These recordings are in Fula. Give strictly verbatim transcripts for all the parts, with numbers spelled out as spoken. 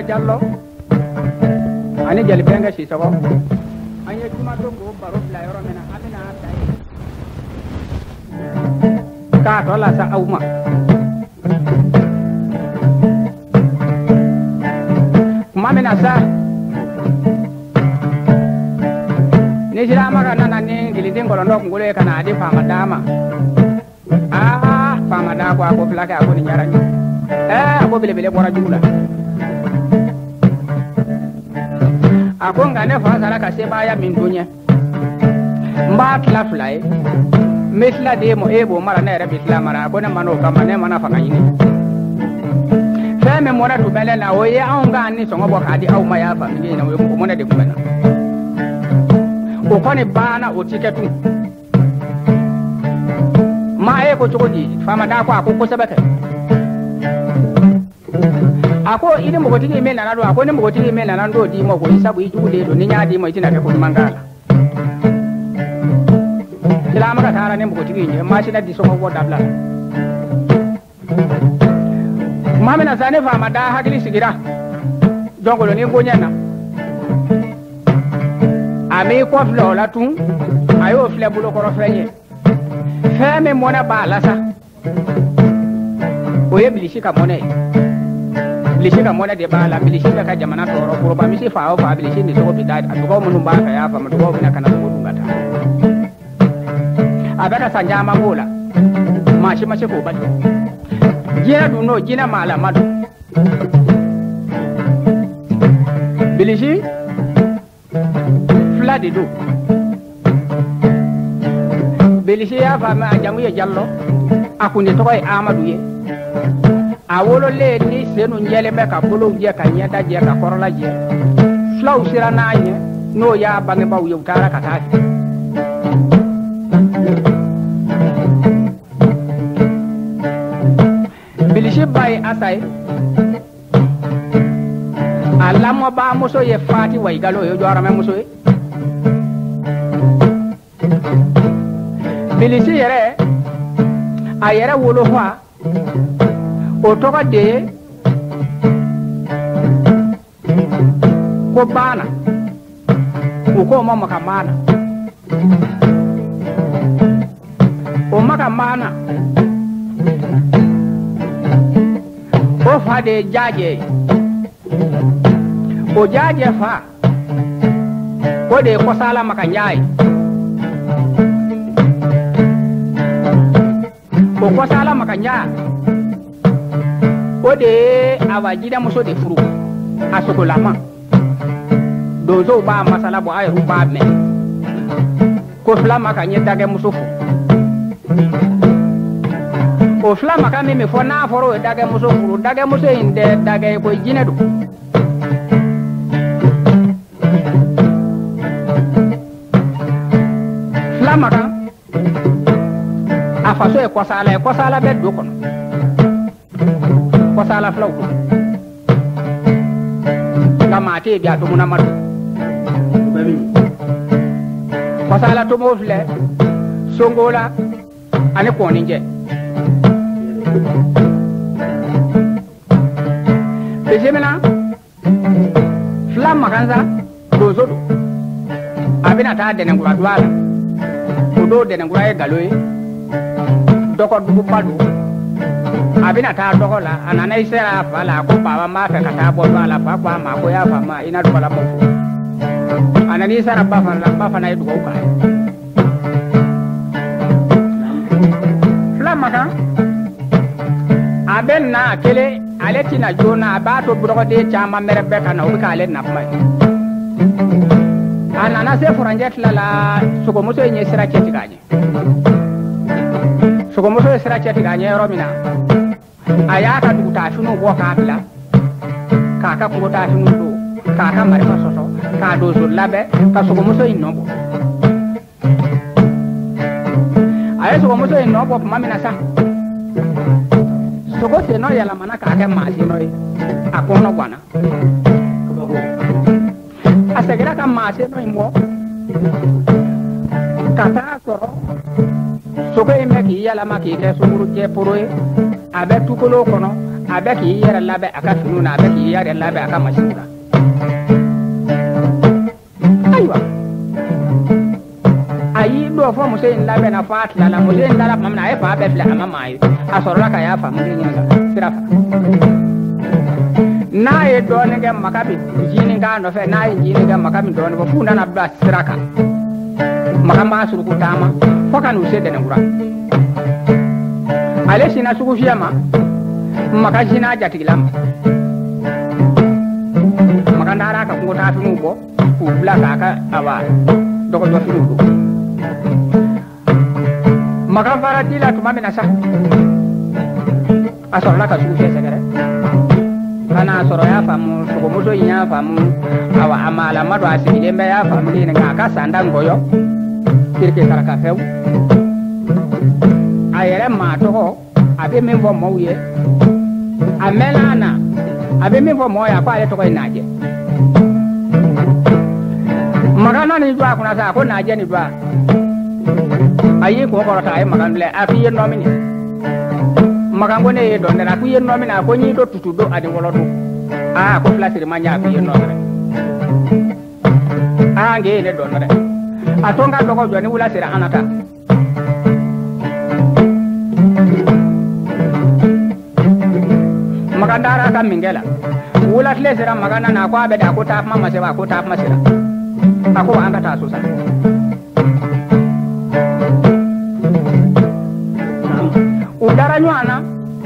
jallo ani jali benga si sabo anya kuma to go baro la yoro mena amina tai ka to la sa auma kuma mena sa ni jira maka nana ni gilidin golondo ngule kana adi fama dama ah fama da ko ko plaka ko ni nyara ni eh ko bele bele bora jula ako ngane fa sala ka se baya min dunya mba kla flai mesla de mo ebo mara na rabi islam mara ko na mano kama ne mana fa kayini fe me mona to bele na o ye an ga ni so ngo ka di aw ma ya fa mi na o mo na de kuma na o ko ni bana o tiketu ma e ko chodi fama da ko ako ko sabaka ako ile mo gotigi me na do ako ne mo gotigi me na ndo di mo ko isabu ijude do ni nya di mo itina ke ko mangala kila maka tara ne mo gotigi nje ma shi na di so ko dabla mama na zane fama da hakili sigira jongolo ni gonya na ami ko flo la tun ayo fle bulo ko rofenye feme mona bala sa oye bilishi ka mona bilishi ka mona de bala bilishi ka jamana toro ko ba mi se fa fa bilishi ni so bi da ko mun ba ka ya fa mun ko bina kana ko dungata abaka sanja mangola mashi mashi ko ba jina du no jina mala madu bilishi fladi do bilishi ya fa ma jamu ya jallo akuni to koy amadu ye awolo le ni senu njele be ka bolo je ka nyeda je ka korola je flow sira nanye no ya bange baw yu tara ka taati bilishi bay asay alamo ba muso ye fati way galo yo jorame muso ye bilisi yere a yere wolo fa o toga de ko bana ko ko mama ka mana o maka mana o fa de jaje o jaje fa ko de ko sala maka nyai ko ko sala maka nya o de awajida muso de furu asokolama dozo ba masala bo ayu ba me ko flama ka nyeta ke muso fu o flama ka me me fo na foro e dage muso furu dage muso inde dage ko jinedu flama ka afaso e kosala e kosala be do kono kosala flaw kamate bi atu muna madu kosala to mo fle songola ane koni nje bejemena flam makanza dozo abina ta dene ngura dwala odo dene ngura e galoye doko dubu padu abina ta doko la anana isera fala ko baba ma fe kata bo dwala fa kwa ma ko ya fa ma ina dwala mo anani isera ba fa la ba fa na duko ka flam maka aben na kele aletina jona abato doko de chama merebe kana o ka ale na fa anana se furanjet la la suko muso yenye sira cheti gaje suko muso sira cheti gaje romina ayaka du ta shunu bo ka bla ka ka ko ta shunu do ka ka mari fasoso ka do zo labe ka suko muso inobo aye suko muso inobo mamina sa suko se no yala mana ka ka ma si no akono bwana asegera ka mase no imbo kata soro soko ime ki yala ma ki ke sumuru je poroe abe tukolo kono a bɛ k'i yɛrɛ labɛn a ka finiw na a bɛ k'i yɛrɛ labɛn a ka machine na ayiwa a y'i don fɔ muso in labɛn na fɔ a tilala muso in tilala tuma min na a ye fa bɛɛ filɛ a ma maa ye a sɔrɔla ka y'a faamu den ɲininka sira fɛ n'a ye dɔɔnin kɛ maka bɛ jinin k'a nɔfɛ n'a ye jinin kɛ maka bɛ dɔɔnin bɔ f'u nana bila sira kan maka b'a suruku taama fɔ ka n'u se dɛnɛnkura ale sinna sugu fiyɛ ma maka sinna jatigila ma maka taara ka kungo taa finiw bɔ k'u bila k'a ka aba dɔgɔjɔ finiw don maka fara di la tuma min na sa a sɔrɔla ka sugu fiyɛ sɛgɛrɛ kana sɔrɔ y'a faamu sogomuso in y'a faamu awa a maalama don a sigilen bɛ y'a faamu ɲininka a ka sanda ngɔyɔ kirike saraka fɛw a yɛrɛ maa tɔgɔ a bɛ min fɔ mɔɔw ye a mɛnna a na a bɛ min fɔ mɔɔw ye a ko ale tɔgɔ ye Naajɛ Makan ni jɔ a kunna sa a ko Naajɛ ni jɔ a y'i kun kɔrɔta a ye Makan filɛ a k'i ye nɔ minɛ Makan ko ne ye dɔn dɛ a ko i ye nɔ minɛ a ko n y'i do tutu do ani wɔlɔ do aa ko fila siri ma ɲɛ a ko i ye nɔ dɛ aa nge ye ne dɔn dɛ a to n ka dɔgɔ jɔ ni wula sera an na ta Makan taara a ka min kɛ la wula tile sera Makan nana a ko a bɛ da a ko taa kuma ma se wa a ko taa kuma sera a ko an ka taa so sa u dara ɲɔgɔn na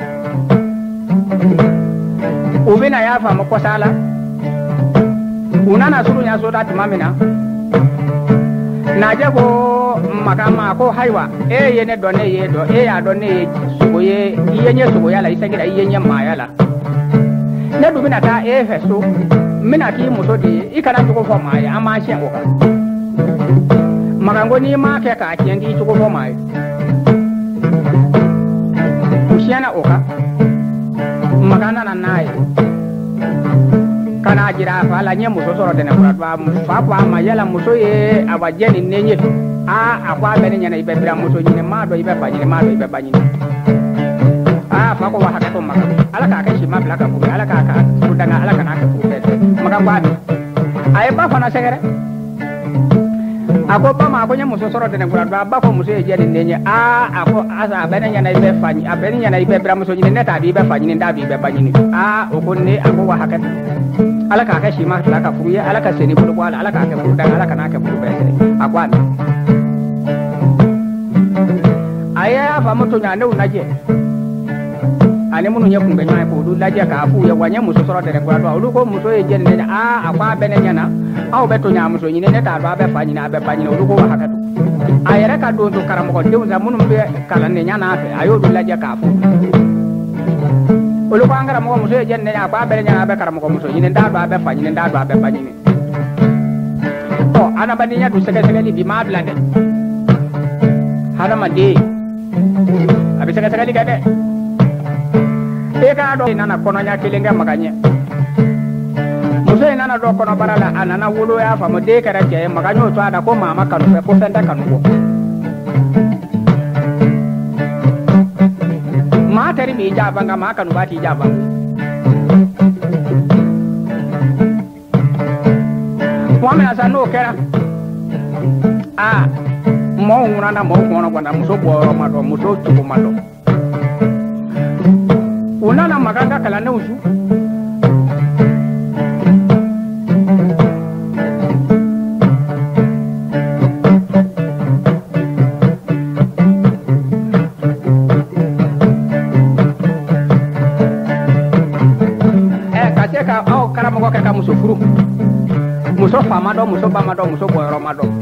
u bɛna y'a faamu kɔsa la u nana surunya soda tuma min na Naajɛ ko Makan ma ko hayiwa e ye ne dɔn ne ye dɔn e y'a dɔn ne ye sogo ye i ye ɲɛ sogoya la i seginna i ye ɲɛ maaya la ne dun bɛna taa e fɛ so n bɛna k'i muso de ye i kana cogo fɔ maa ye an b'an siɲɛ o kan Makan ko n'i m'a kɛ k'a tiɲɛ k'i cogo fɔ maa ye u siɲɛna o kan Makan nana n'a ye kana jira a fa la n ye muso sɔrɔ dɛnɛnkura fa ko a ma yala muso ye Abajɛ ni ne ye aa a ko a bɛ ne ɲɛna i bɛ bira muso ɲini m'a dɔn i bɛ fa ɲini m'a dɔn i bɛ ba ɲini aa fa ko wa hakɛ to Makan ala k'a kɛ si ma bila ka furu ala k'a ka furu danga ala kana kɛ furu bɛɛ Makan ko a min a ye ba fana sɛgɛrɛ a ko ba ma a ko n ye muso sɔrɔ dɛnɛnkura a ba ko muso ye jɛ ni ne ye aa a ko asa a bɛ ne ɲɛna i bɛ fa a bɛ ne ɲɛna i bɛ bira muso ɲini ne t'a bi i bɛ fa ɲini n t'a bi i bɛ ba ɲini aa o ko ne a ko wa hakɛ to ala k'a kɛ si ma fila ka furu ye ala ka seni bolo bɔ a la ala k'a kɛ furu danga ala kana kɛ furu bɛɛ a ko a min a ye a faamu to ɲa ne u lajɛ ani minnu ye kunbɛ ɲɔgɔn ye k'olu lajɛ k'a f'u ye wa n ye muso sɔrɔ dɛnɛnkura dɔn olu ko muso ye jɛ ni ne aa a ko a bɛ ne ɲɛna aw bɛ to ɲa muso ɲini ne t'a dɔn a bɛ fa ɲini a bɛ ba ɲini olu ko wa hakɛ to a yɛrɛ ka don to karamɔgɔdenw sa minnu bɛ kalan ne ɲana fɛ a y'olu lajɛ k'a fɔ olu ko an karamɔgɔ muso ye jɛ ni ne a ko a bɛ ne ɲɛna a bɛ karamɔgɔ muso ɲini n t'a dɔn a bɛ fa ɲini n t'a dɔn a bɛ ba ɲini ɔ adamadenya dun sɛgɛsɛgɛli bi m'a bila dɛ hadamaden a bɛ sɛgɛsɛgɛli kɛ dɛ e k'a dɔn i nana kɔnɔɲa kelen kɛ Makan ɲɛ muso in nana dɔn kɔnɔbara la a nana wolo y'a faamu den kɛra cɛ ye Makan y'o to a da ko maa ma kanu fɛ ko fɛn tɛ kanu bɔ maa teri b'i ja ban nka maa kanuba t'i ja ban tuma min na sa n'o kɛra aa mɔɔw ŋunana mɔɔw kɔnɔ gɔnna muso bɔyɔrɔ ma dɔn muso cogo ma dɔn u nana Makan ka kalandenw su karamɔgɔ kɛ ka muso furu muso fa ma dɔn muso ba ma dɔn muso bɔyɔrɔ ma dɔn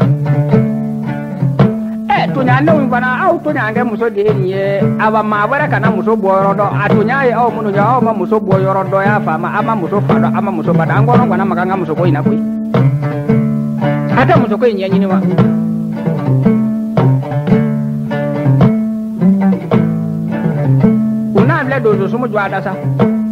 ɛ toɲandenw fana aw toɲankɛ muso de ye nin ye awa maa wɛrɛ kana muso bɔyɔrɔ dɔn a toɲa ye aw minnu ye aw ma muso bɔyɔrɔ dɔn y'a faama aw ma muso fa dɔn aw ma muso ba dɔn an kɔnɔ gana Makan ka muso ko in na koyi a tɛ muso ko in ɲɛɲini wa u n'a filɛ donso sumu jɔ a da sa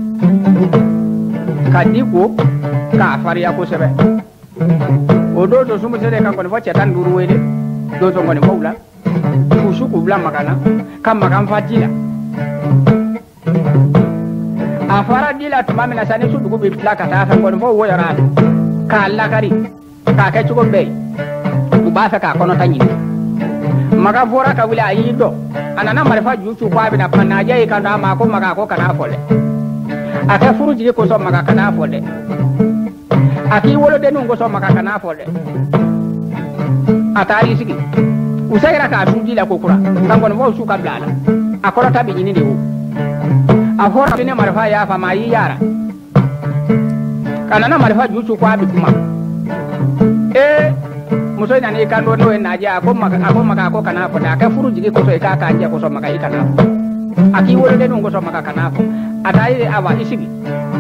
ka di ko k'a fariya kosɛbɛ o don donso sumu selen ka nkɔnifɔ cɛ tan ni duuru wele donso nkɔnifɔw la k'u su k'u bila Makan na ka Makan fa di la afara dila tuma mina sani su dugu bi fila ka taa fɛn kɔni fo wo yɔrɔ la k'a lakari k'a kɛ cogo bɛɛ u b'a fɛ k'a kɔnɔta ɲini maga fɔra ka wuli a y'i dɔn a nana marifa ju cu ko a bɛna kuma naajɛ y'i kan don a ma ko maga ko kan'a fɔ dɛ a kɛ furu jigi kosɔn maga kan'a fɔ dɛ a k'i wolodenninw kosɔn maga kan'a fɔ dɛ a taar'i sigi u segira k'a su ji la ko kura nka kɔni fo su ka bila a la a kɔrɔta bɛ ɲini de o a fɔra ne marifa y'a faamu a y'i yaara a nana marifa ju cu ko a bɛ kuma ee muso in nana i kan don n'o ye naajɛ a ko maga a ko maga ko kan'a fɔ dɛ a kɛ furu jigi kosɔn i k'a k'a jɛ kosɔn maga i kan'a fɔ a k'i wolodenninw kosɔn maga kan'a fɔ a taa ye awa i sigi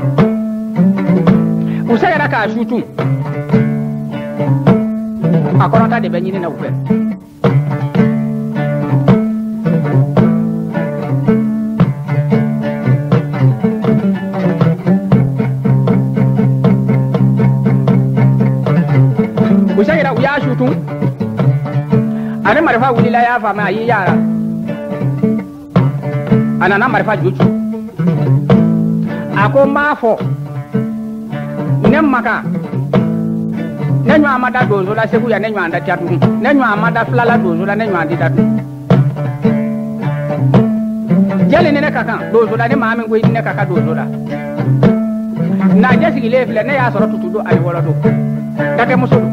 u segira k'a su tun a kɔrɔta de bɛ ɲini na u fɛ u segira u y'a su tun ale marifa wulila y'a faamu a y'i yaara a nana marifa ju cu a ko n b'a fɔ ne maga ne ɲɔgɔn ma da donso la segu yan ne ɲɔgɔn da tugun ne ɲɔgɔn ma da fila la donso la ne ɲɔgɔn ti da tugun jeli ni ne ka kan donso la ne maa min ko i ni ne ka kan donso la naajɛ sigilen filɛ ne y'a sɔrɔ tutu don ani wɔlɔ don dakɛmuso don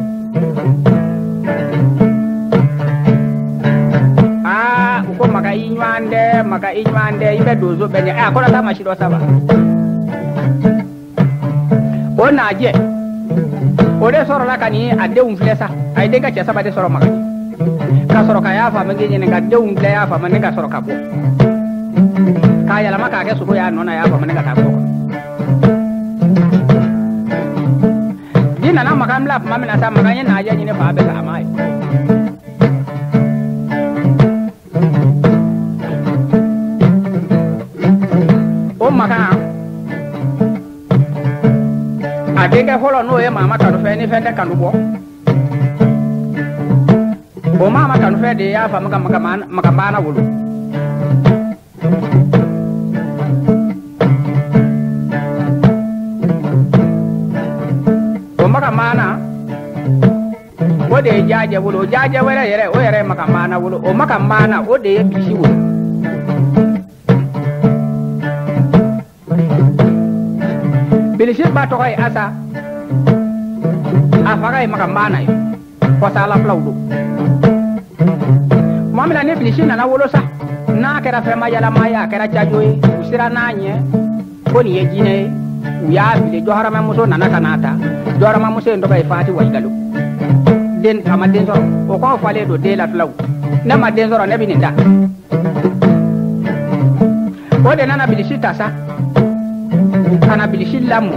aa u ko maga i ɲɔgɔn dɛ maga i ɲɔgɔn dɛ i bɛ donso bɛɛ ɲɛ ɛ a kɔrɔ taa ma si dɔ saba o naajɛ o de sɔrɔla ka ni a denw filɛ sa a ye den ka cɛ saba de sɔrɔ maga ka sɔrɔ ka y'a faamu k'i ɲininka denw filɛ y'a faamu ne ka sɔrɔ ka bɔ k'a yɛlɛma k'a kɛ sogo y'a nɔ na y'a faamu ne ka taa bɔ di nana maga bila tuma min na sa maga ye naajɛ ɲini fa bɛɛ sa a ma ye o maga a denkɛ fɔlɔ n'o ye maama kanufɛ ni fɛn tɛ kanu bɔ o maama kanufɛ de y'a faamu ka maga maana wolo o maga maana o de ye jaajɛ wolo o jaajɛ wɛrɛ yɛrɛ o yɛrɛ ye maga maana wolo o maga maana o de ye bisi wolo bilisi ba tɔgɔ ye asa a faga ye maga maana ye kɔsala filaw don tuma min na ni bilisi nana wolo sa n'a kɛra fɛnma yalama ye a kɛra jajo ye u sira n'a ɲɛ ko nin ye jinɛ ye u y'a fili jɔhɔrɔmɛmuso nana ka n'a ta jɔhɔrɔmɛmuso in tɔgɔ ye fati wayigalo den a ma den sɔrɔ o k'aw falen don den la filaw ne ma den sɔrɔ ne bɛ nin da o de nana bilisi ta sa kana bilisi lamɔ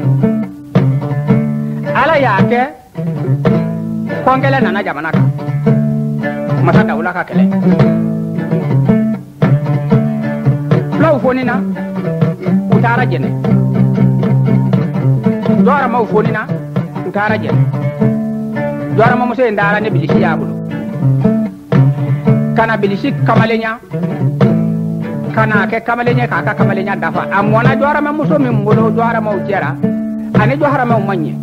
ala y'a kɛ kɔnkɛlɛ nana jamana kan masa dawula ka kɛlɛ fulaw foni na u taara jɛnɛ jɔhɔrɔmaw foni na u taara jɛnɛ jɔhɔrɔmamuso in taara ni bilisi y'a bolo kana bilisi kamalenya kana kɛ kamalenya k'a ka kamalenya dafa a mɔna jɔhɔrɔmamuso min bolo jɔhɔrɔmaw jɛra ani jɔhɔrɔmaw ma ɲɛ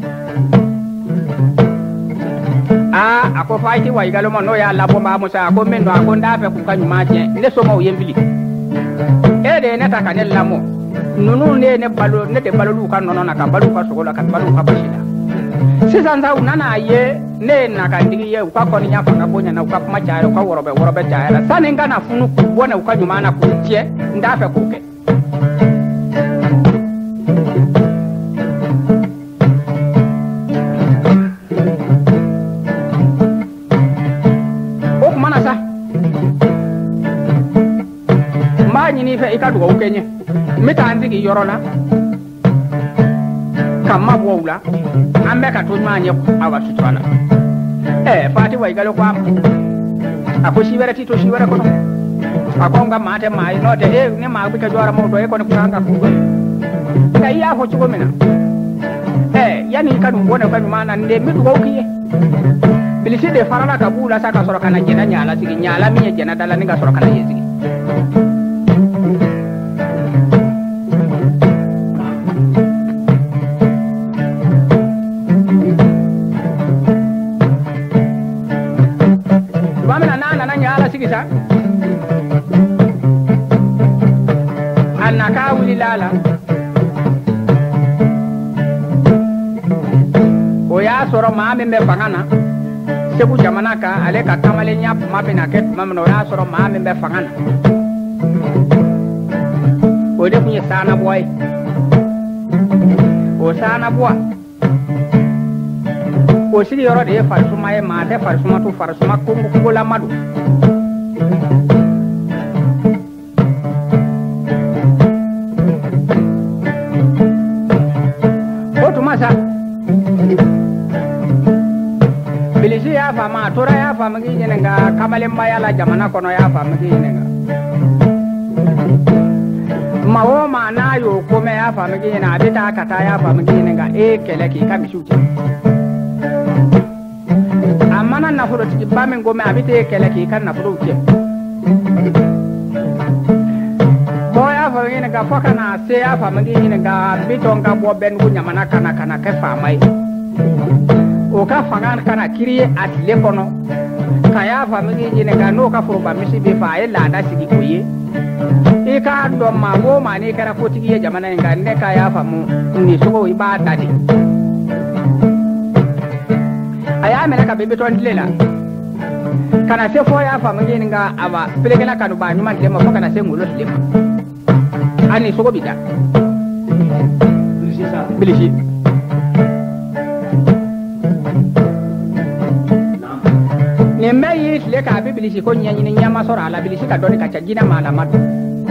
aa a ko fati wayigalo ma n'o y'a labɔ b'a muso a ko min don a ko n t'a fɛ k'u ka ɲuman tiɲɛ ne somɔgɔw ye n fili e de ye ne ta ka ne lamɔ ninnu ne ye ne balo ne de balolu ka nɔnɔ na ka balo ka sogo la ka balo ka basi la sisan sa u nana ye ne ye nakantigi ye u ka kɔniya fanga bonya na u ka kuma cayara u ka wɔrɔbɛ wɔrɔbɛ cayara sani n ka na funu k'u bɔ na u ka ɲuman na k'u tiɲɛ n t'a fɛ k'o kɛ o tuma na sa n b'a ɲini i fɛ i ka dugawu kɛ n ye n bɛ taa n sigi yɔrɔ la ka ma bɔ u la an bɛ ka to ɲɔgɔn ɲɛ awa sutura la ɛɛ fati wayigalo ko a ma a ko si wɛrɛ t'i to si wɛrɛ kɔnɔ a ko n ka maa tɛ maa ye n'o tɛ e ni maa bɛ kɛ jɔyɔrɔmaw dɔ e kɔni kun kan ka kun dɔn nka i y'a fɔ cogo min na ɛɛ yanni i ka nin bɔ ne ka ɲuman na n de n bɛ dugawu k'i ye bilisi de farala ka b'u la sa ka sɔrɔ ka na jɛnɛ ɲala sigi ɲala min ye jɛnɛ da la ni ka sɔrɔ ka na yen sigi la o y'a sɔrɔ maa min bɛ fanga na Segu jamana kan ale ka kamalenya kuma bɛna kɛ tuma min na o y'a sɔrɔ maa min bɛ fanga na o de tun ye Sanabɔ ye o Sanabɔ o sigiyɔrɔ de ye Farisuma ye maa tɛ Farisuma to Farisuma kongolama don o tuma sa Bilisi y'a faamu a tora y'a faamu k'i ɲininka kamalenbaya la jamana kɔnɔ y'a faamu k'i ɲininka maa o maa n'a y'o ko mɛn y'a faamu k'i ɲininka a bɛ taa ka taa y'a faamu k'i ɲininka e ye kɛlɛ k'i ka misiw cɛ a mana nafolotigiba min ko mɛn a bɛ taa e kɛlɛ k'i ka nafolow cɛ bɔn y'a faamu k'i ɲininka fo ka na se y'a faamu k'i ɲininka Bitɔn ka bɔ Bɛndugu ɲamana ka na ka na kɛ faama ye o ka fanga kana kiri a tile kɔnɔ ka y'a faamu k'i ɲininka n'o ka foroba misi bɛ faa a ye laada sigi o ye i k'a dɔn maa o maa n'i kɛra kotigi ye jamana in kan ne ka y'a faamu nin sogo i b'a da de a y'a minɛ ka bɛ Bitɔn tile la ka na se fɔ y'a faamu k'i ɲininka a wa pelekela kanuba ɲuman tile ma fo ka na se ngolo tile ma a nin sogo bi da Bilisi nin bɛɛ y'i tile k'a bɛ Bilisi ko ɲɛɲini ɲɛma sɔrɔ a la Bilisi ka dɔnni ka ca jinɛ maa lama don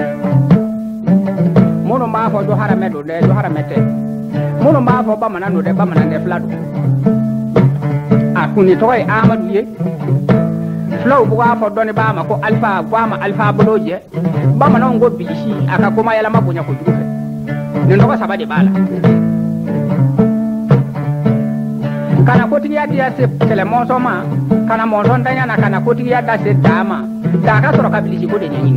minnu b'a fɔ Jɔharamɛ don dɛ Jɔharamɛ tɛ minnu b'a fɔ bamanan don dɛ bamanan tɛ fila don a kun ni tɔgɔ ye Amadu ye filaw b'a fɔ dɔnni b'a ma ko Alifa ko a ma Alifa bolo jɛ bamananw ko Bilisi a ka koma yɛlɛma bonya kojugu fɛ nin tɔgɔ saba de b'a la kana kotigiya di se kɛlɛ mɔnsɔn ma kana mɔnsɔn daɲa na kana kotigiya da se daa ma daa ka sɔrɔ ka Bilisi ko de ɲɛɲini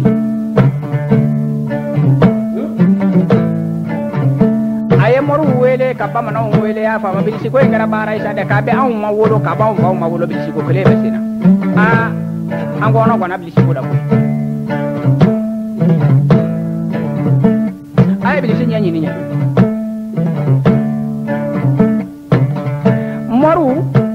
a ye mɔriw wele ka bamananw wele y'a faamu Bilisi ko in kɛra baara ye sa dɛ k'a bɛ anw ma wolo k'a b'anw faw ma wolo Bilisi ko kelen bɛ sen na aa an kɔnɔ gɔnna Bilisi ko la koyi a ye Bilisi ɲɛɲini ɲɛ mɔriw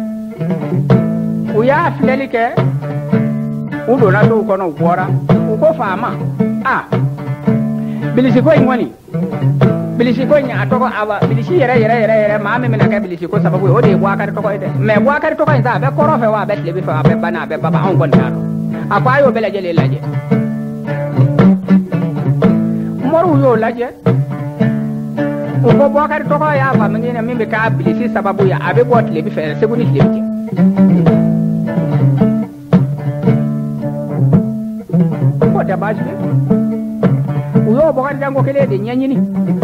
u y'a filɛli kɛ u donna sow kɔnɔ u bɔra u ko faama a Bilisi ko in kɔni Bilisi ko in a tɔgɔ awa Bilisi yɛrɛ yɛrɛ yɛrɛ yɛrɛ maa min bɛna kɛ Bilisi ko sababu ye o de ye Bubakari tɔgɔ ye dɛ mɛ Bubakari tɔgɔ in sa a bɛ kɔrɔ fɛ wa a bɛ tile fɛ a bɛ bana a bɛ baba anw kɔni t'a dɔn a ko a y'o bɛɛ lajɛlen lajɛ mɔriw y'o lajɛ u ko Bubakari tɔgɔ y'a faamu min bɛ k'a Bilisi sababu ye a bɛ bɔ tile fɛ Segu ni tile cɛ ko tɛ baasi ye u y'o Bubakarijan ko kelen de ɲɛɲini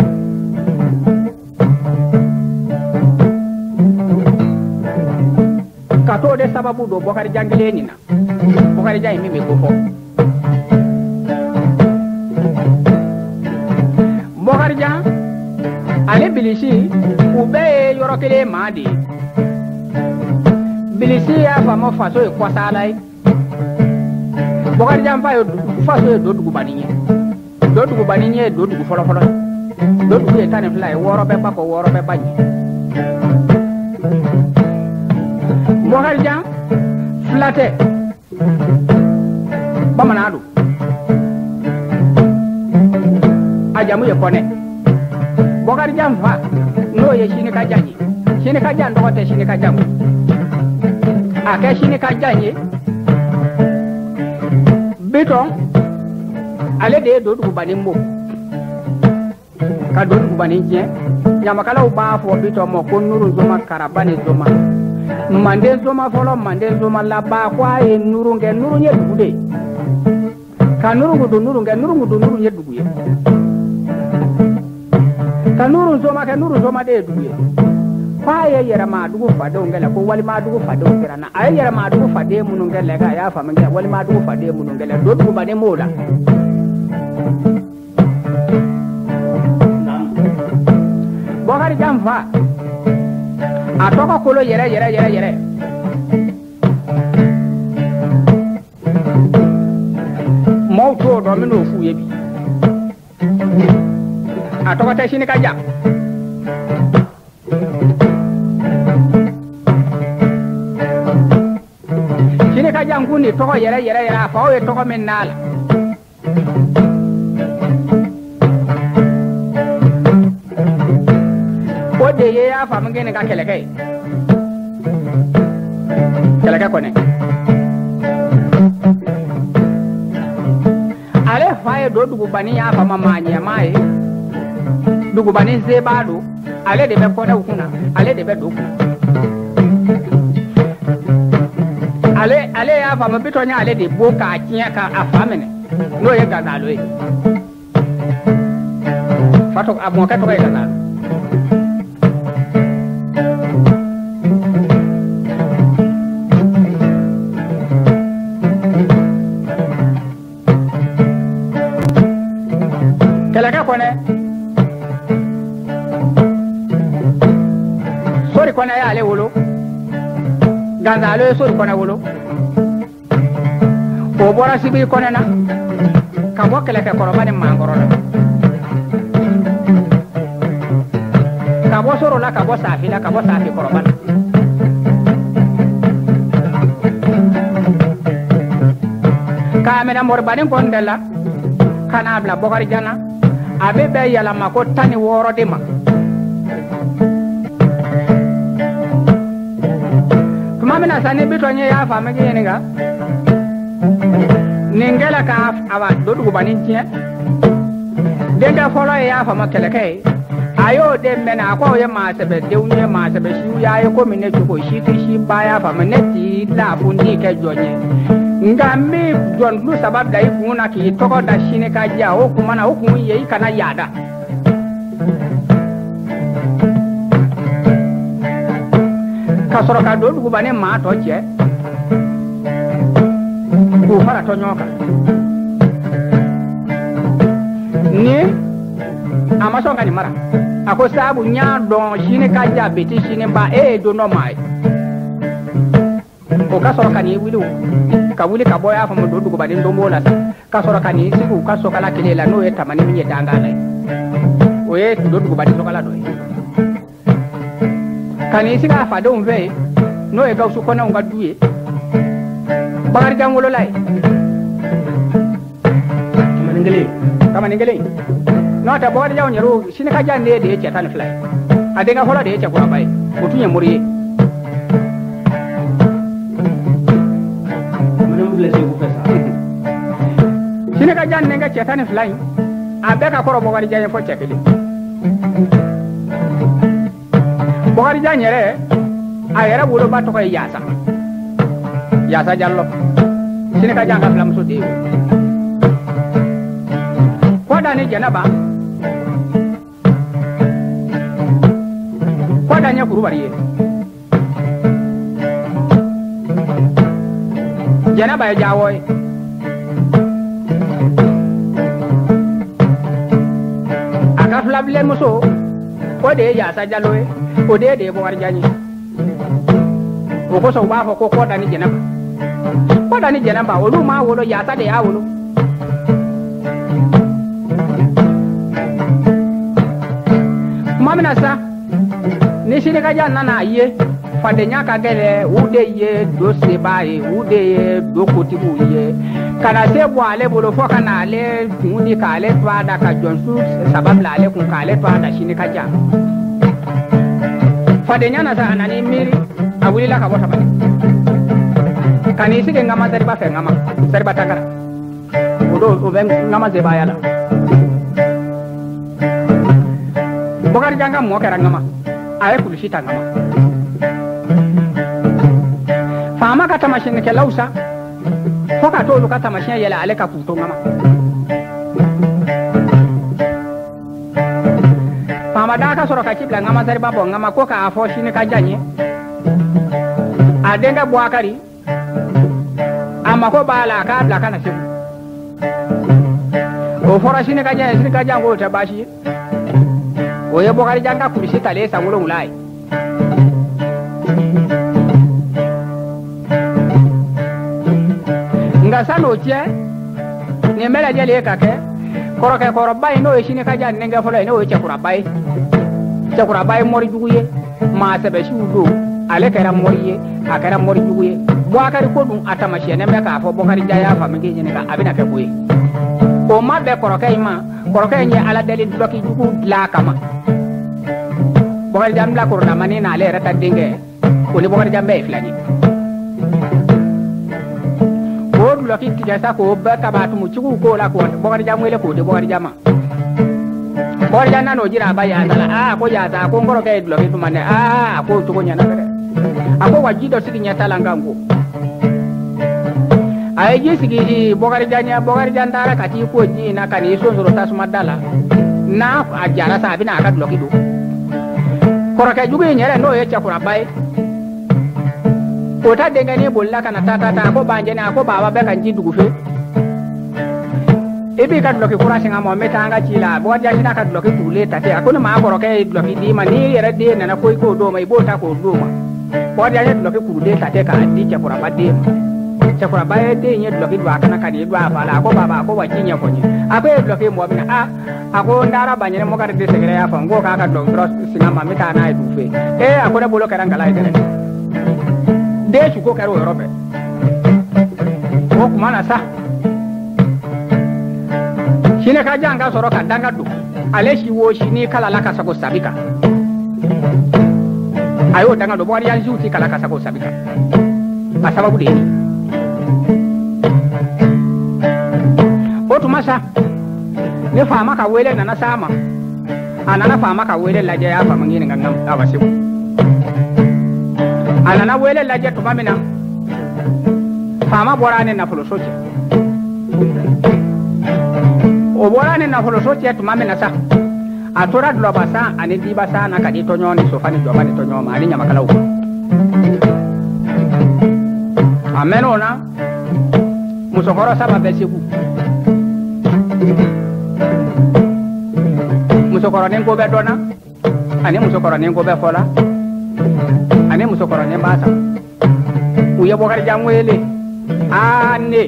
ka t'o de sababu don Bubakarijan kelen nin na Bubakarijan ye min bɛ ko fɔ Bubakarijan ale Bilisi u bɛɛ ye yɔrɔ kelen maa de ye Bilisi y'a faamu faso ye kɔsaala ye Bubakarijan fa ye faso ye Dodugubanin ye Dodugubanin ye Dodugu fɔlɔfɔlɔ ye Dodugu ye tan ni fila ye wɔɔrɔ bɛ ba kɔ wɔɔrɔ bɛ ba ɲɛ Bubakarijan fila tɛ bamanan don a jamu ye Kɔnɛ Bubakarijan fa n'o ye Sinikajan ye Sinikajan tɔgɔ tɛ Sinikajan a kɛ Sinikajan ye Bitɔn ale de ye Dodugubanin bɔ ka Dodugubanin tiɲɛ ɲamakalaw b'a fɔ Bitɔn ma ko Nuru Zoma Karaba ni Zoma Manden Zoma fɔlɔ Manden Zoma laban ko a ye Nuru kɛ Nuru ye dugu de ye ka Nuru don Nuru kɛ Nuru don Nuru ye dugu ye ka Nuru Zoma kɛ Nuru Zoma de ye dugu ye ko a ye yɛrɛmaadugu fadenw kɛlɛ ko walimaadugu fadenw kɛra na a ye yɛrɛmaadugu faden minnu kɛlɛ a y'a faamu kɛ walimaadugu faden minnu kɛlɛ Dodugubanin b'o la Bubakarijan fa a tɔgɔ kolo yɛrɛ yɛrɛ yɛrɛ yɛrɛ maaw t'o dɔn n bɛn'o f'u ye bi a tɔgɔ tɛ sini ka diya sini ka diya nkun de tɔgɔ yɛrɛ yɛrɛ yɛrɛ a faw ye tɔgɔ min n'a la o de ye y'a faamu kɛ nin ka kɛlɛkɛ ye kɛlɛkɛ kɔnɛ ale fa ye do dugubani y'a fama maa ɲɛmaa ye dugubani zebaa do ale de bɛ kɔnɛw kunna ale de bɛ do kunna ale ale y'a fama bitɔn ye ale de bo k'a tiɲɛ k'a fa minɛ n'o ye Gazalo ye fa tɔgɔ a mɔkɛ tɔgɔ ye Gazalo kɛlɛkɛ kɔnɛ sori kɔnɛ y'ale wolo Gazalo ye sori kɔnɛ wolo o bɔra Sibiri kɔnɛ na ka bɔ kɛlɛkɛ kɔrɔba ni mankɔrɔ la ka bɔ soro la ka bɔ Safi la ka bɔ Safi kɔrɔba la k'a minɛ Moribani kɔnɛ la ka n'a bila Bɔkarijan na a bɛ bɛn yɛlɛma ko tan ni wɔɔrɔ de ma tuma min na sa ni bitɔn ye y'a faamu k'i ɲininka nin kɛla ka a do dugubani tiɲɛ denkɛ fɔlɔ ye y'a faamu kɛlɛkɛ ye a y'o de mɛnɛ a ko ye maasɛbɛdenw ye maasɛbɛsiw y'a ye komi ne cogo si tɛ si ba y'a faamu ne t'i laafu n'i kɛ jɔn ye nka n bɛ jɔnlu saba bila i kun na k'i tɔgɔ da sini ka diya o kuma na o kun ye i kana yaada ka sɔrɔ ka do dugubani maa tɔ cɛ k'u fara tɔ ɲɔgɔn kan ni a ma sɔn ka nin mara a ko sabu n y'a dɔn sini ka diya biti sini ba e ye don dɔ maa ye o ka sɔrɔ ka n'i wuli ka wuli ka bɔ y'a faamu do dugubani donbo la sa ka sɔrɔ ka n'i sigi u ka sokala kelen la n'o ye tamani min ye dangan la ye o ye do dugubani sokala dɔ ye ka n'i sigi a fadenw fɛ yen n'o ye Gawusu Kɔnɛw ka du ye Bakarijan wolola ye kamanin kelen kamanin kelen n'o tɛ Bakarijanw yɛrɛ sini ka diya ne de ye cɛ tan ni fila ye a denkɛ fɔlɔ de ye cɛkɔrɔba ye o tun ye mori ye sini ka diya denkɛ cɛ tan ni fila in a bɛɛ ka kɔrɔ Bakarijan ye fɔ cɛ kelen Bakarijan yɛrɛ a yɛrɛ woloba tɔgɔ ye Yaasa Yaasa Jallo sini ka diya ka filamuso de ye Kɔda ni Jɛnɛba Kɔda ɲɛ Kulubali ye Jɛnɛba ye Jaawɔ ye a ka filabilenmuso o de ye Yaasa Jallo ye o de ye de ye Bakarijan ye o kosɔn u b'a fɔ ko Kɔda ni Jɛnɛba Kɔda ni Jɛnɛba olu m'a wolo Yaasa de y'a wolo tuma min na sa ni sini ka diya nana a ye fadenya ka gɛlɛ u de ye do sebaa ye u de ye do kotigiw ye ka na se bɔ ale bolo fo ka na ale kun di k'ale to a da ka jɔnsu saba bila ale kun k'ale to a da sini ka diya fadenya na sa a nana i miiri a wulila ka bɔ tabali ka n'i sigi Ŋama Zɛriba fɛ Ŋama Zɛriba Tangara o don o bɛ Ŋama Zebaaya la Bakarijan ka mɔ kɛra Ŋama a ye kulusi ta Ŋama faama ka tamasiyɛnkɛlaw sa fo ka t'olu ka tamasiyɛn yɛlɛ ale ka k'u to Ŋama faama daa ka sɔrɔ ka ci bila Ŋama Zɛriba bɔ Ŋama ko k'a fɔ sini ka diya n ye a denkɛ Bubakari a mako b'a la a k'a bila ka na Segu o fɔra sini ka diya ye sini ka diya k'o tɛ baasi ye o ye Bakarijan ka kulusi talen san wolonwula ye nka san'o cɛ nin bɛɛ lajɛlen ka kɛ koroke korobai no shine ka jan nenga fola no che kurabai che kurabai mori juguye ma sebe shudo ale kera moriye akara mori juguye boakari ko dum atama shene me ka fo bokari jaya fa me ngene ka abina ke boye o ma be koroke ma koroke nye ala dali doki jugu la kama bokari jam la korna manina ale rata dinge ko ni bokari jambe flani ko doki tijasa ko ba ka ba tumu jugu ko la ko bokari jamwele ko de bokari jama bokari janna no jira ba ya dala a ko ya ta ko ngoro ke doki tumane a ko to ko nyana re ako wajido sigi nyata langango ay jisigi bogari janya bogari jandara kati ko ji na kani so so tasuma dala na ajara sabi na ka bloki do koroka jugu nyere no ye chakura bai o ta denga ni bolla kana tata ta ko banje na ko baba be kan ji dugu fe ebi ka bloki kura singa mo meta anga chila bo ja ina ka bloki tule tate akona ma koroka bloki di mani yere de na ko ko do mai bota ko do ma bo ja ni bloki kude tate ka adi chakura bade chakura bae de nye bloki dwa kana kadi dwa fala ko baba ko wachinya konye ape bloki mo bina a ako ndara banyere mo ka de segere ya fa ngo ka ka do cross singa ma meta na idu fe e akona bolo karanga la ide de chu ko karo europe ko kuma na sa shine ka janga soro ka danga du ale shi wo shi ni kala la ka sako sabika ayo danga do bori yan juti kala ka sako sabika ba sababu de ni otu masa ne fama ka wele na na sama anana fama ka wele la je ya fama ngini ngam abasiku anana wele la je to mamina fama borane na filosofi o borane na filosofi to mamina sa atora dlo basa ani di basa na kadi to nyoni so fani do bani to nyoma ani nyama kala uko amenona musokoro saba besiku musokoro nengo be dona ani musokoro nengo be fola ani musokoro ne basa uye bokari jamwele ane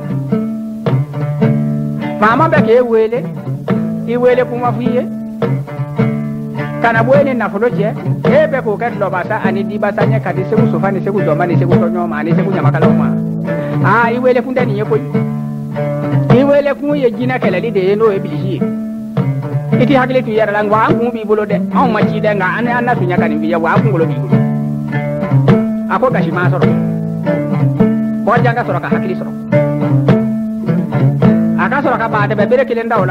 mama be ke wele i wele kuma fiye kana bwene na foloje ebe ko kadlo basa ani di basa nya kadi segu sofani segu do mani segu to nyoma ani segu nyama kala uma ah i wele funda ni yeko i wele ku ye jina kala li de no e biliji iti hakile tu yara langwa ku bi bolo de on ma ci de nga ani anna tu nya kan bi ya wa ku ngolo bi bolo ako gashi ma soro bo janga soro ka hakili soro aka soro ka ba de be bere kilen dawla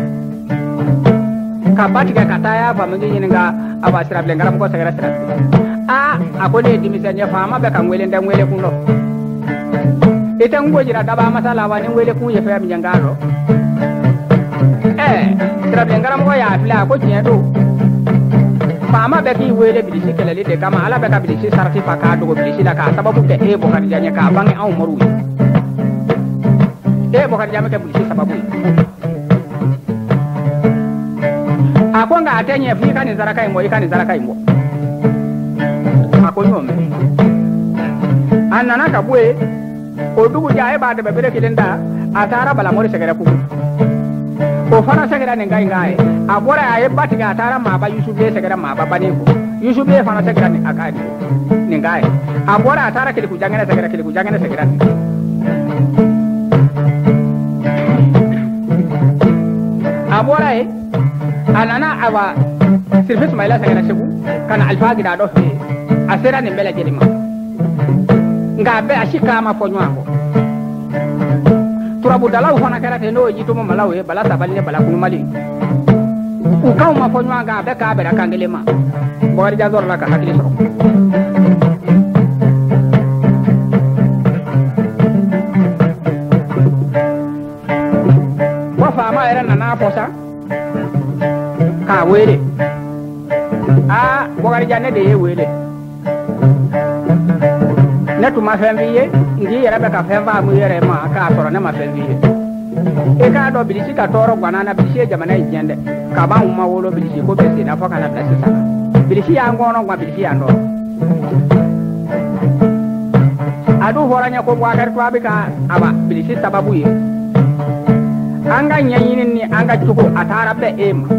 ka batika kataya fa mungi nyinga aba sira blengara mko sagara sira a akole dimisanya fa ma be kan wele ndan wele kuno ita ngo jira daba masala wa ni wele kun ye fa mi jangaro eh sira blengara mko ya afla ko nyedo fa ma be ki wele bilisi kelele de kama ala be ka bilisi sarati fa ka do bilisi da ka sababu ke e bo kan janya ka bangi au maru e bo kan jama ke bilisi sababu akonga atenye fika ni zaraka imo ikani zaraka imo akonyome anana kabwe odugu jae bade bebere kilenda atara bala mori segere ku o fana segere ne ngai ngai abora aye batiga atara maba yusufe segere maba baniko yusufe fana segere ne akadi ne ngai abora atara kile kujangana segere kile kujangana segere abora e anana awa sirfis maila sagana segu kana alfa gida do fe asera ne mela jedima ngabe ashika ma fonyo ako turabu dalaw fana kala te no yito mo malawe bala saballe bala kunu mali u kaw ma fonyo nga be ka be ra kangele ma bo wari jazor la ka hakili soro wa fa ma era nana posa ka wele ah bogari janne de wele ne tuma fembiye ngi yere be ka femba mu yere ma ka toro ne ma fembiye e ka do bilisi ka toro gwana na bilisi jamana ijende ka ba mu ma wolo bilisi ko besi na foka na bilisi sana bilisi ya ngono gwa bilisi ya ndo adu horanya ko gwa gar kwa be ka aba bilisi sababu ye anga nyanyin ni anga chuko atara be ema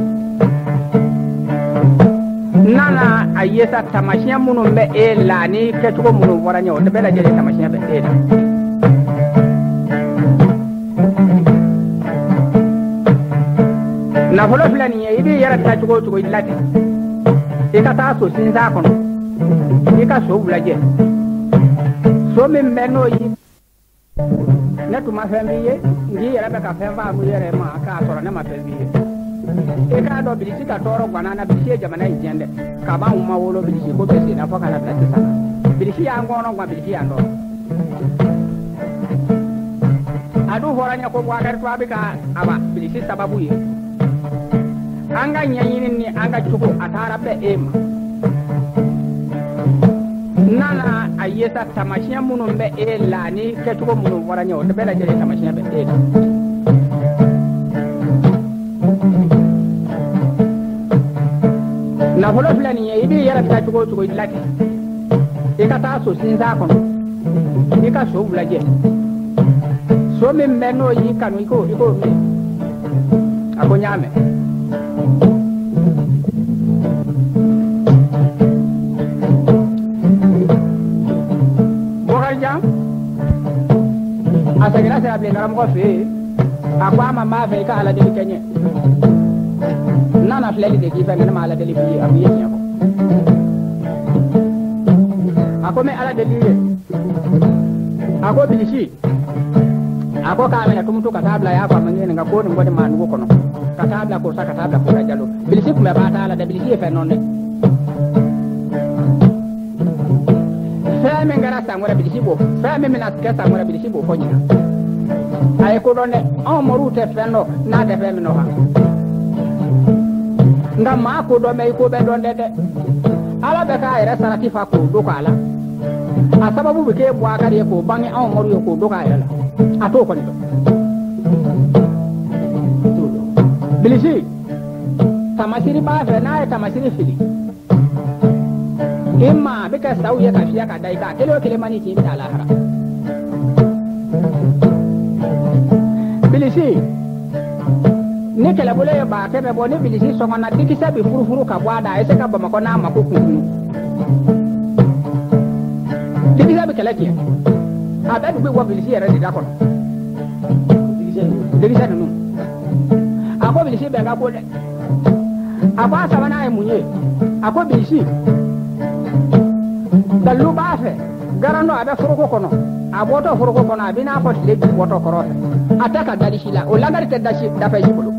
nana ayesa tamashiya munu be e la ni ke chuko munu wara nyo de bela jere tamashiya be e da na folo flani ye ibi yara ta chuko chuko ilati e ka ta so sinza kono e ka so bulaje so me meno yi ne tuma fembiye ngi yara be ka femba mu yere ma ka toro ne ma fembiye e ka do bilisi ka toro gwana na bilisi jamana ijende ka ba umma wolo bilisi ko besi na foka na bilisi sana bilisi ya ngono gwa bilisi ya ndo adu horanya ko bwa kar twabi ka aba bilisi sababu ye anga nyanyini ni anga chuko atara be ema nana ayesa tamashiya munu be e la ni ke chuko munu waranya o de bela jere tamashiya be e na folo flani ye ibi yara ta chuko chuko ilati e ka ta so sinza kono e ka so bulaje so me meno yi kanu iko iko me akonyame bokarjam asagina sa able ngaram ko fe akwa mama fe ka ala de kenye nana fleli de kifa ngana ala de li bi abiye nyako ako me ala de li ako bilisi ako ka me ko mutu katabla ya kwa mangene nga ko ni ngode manu ko no katabla ko sa katabla ko jalo bilisi kuma ba ta ala de bilisi fe nonne feme ngara sangora bilisi bo feme me na ska sangora bilisi bo fonyina ay ko donne on mo rute fenno na de feme no ha nga ma ko do me ko be donde de ala be ka ira sarati fa ko do ko ala asababu be ke bwa ka de ko bangi on mo ru ko do ka ala ato ko ni do bilisi tamasiri ba fe na tamasiri fili imma bika sauye ka fiya ka dai ka kelo kele mani ki ta lahara bilisi ne kala bole ba ke be boni bilisi so ngana dikisa bi furu furu ka bwada ese ka ba makona makoko kunu dikisa bi kala ki ada du bi wa bilisi yare di dakono dikisa nunu ako bilisi be ga bole aba sabana ay munye ako bilisi dalu bafe garano abe furuko kono aboto furuko kono abina ko le boto korote ataka dalishila o lagari te dashi da fa yibulu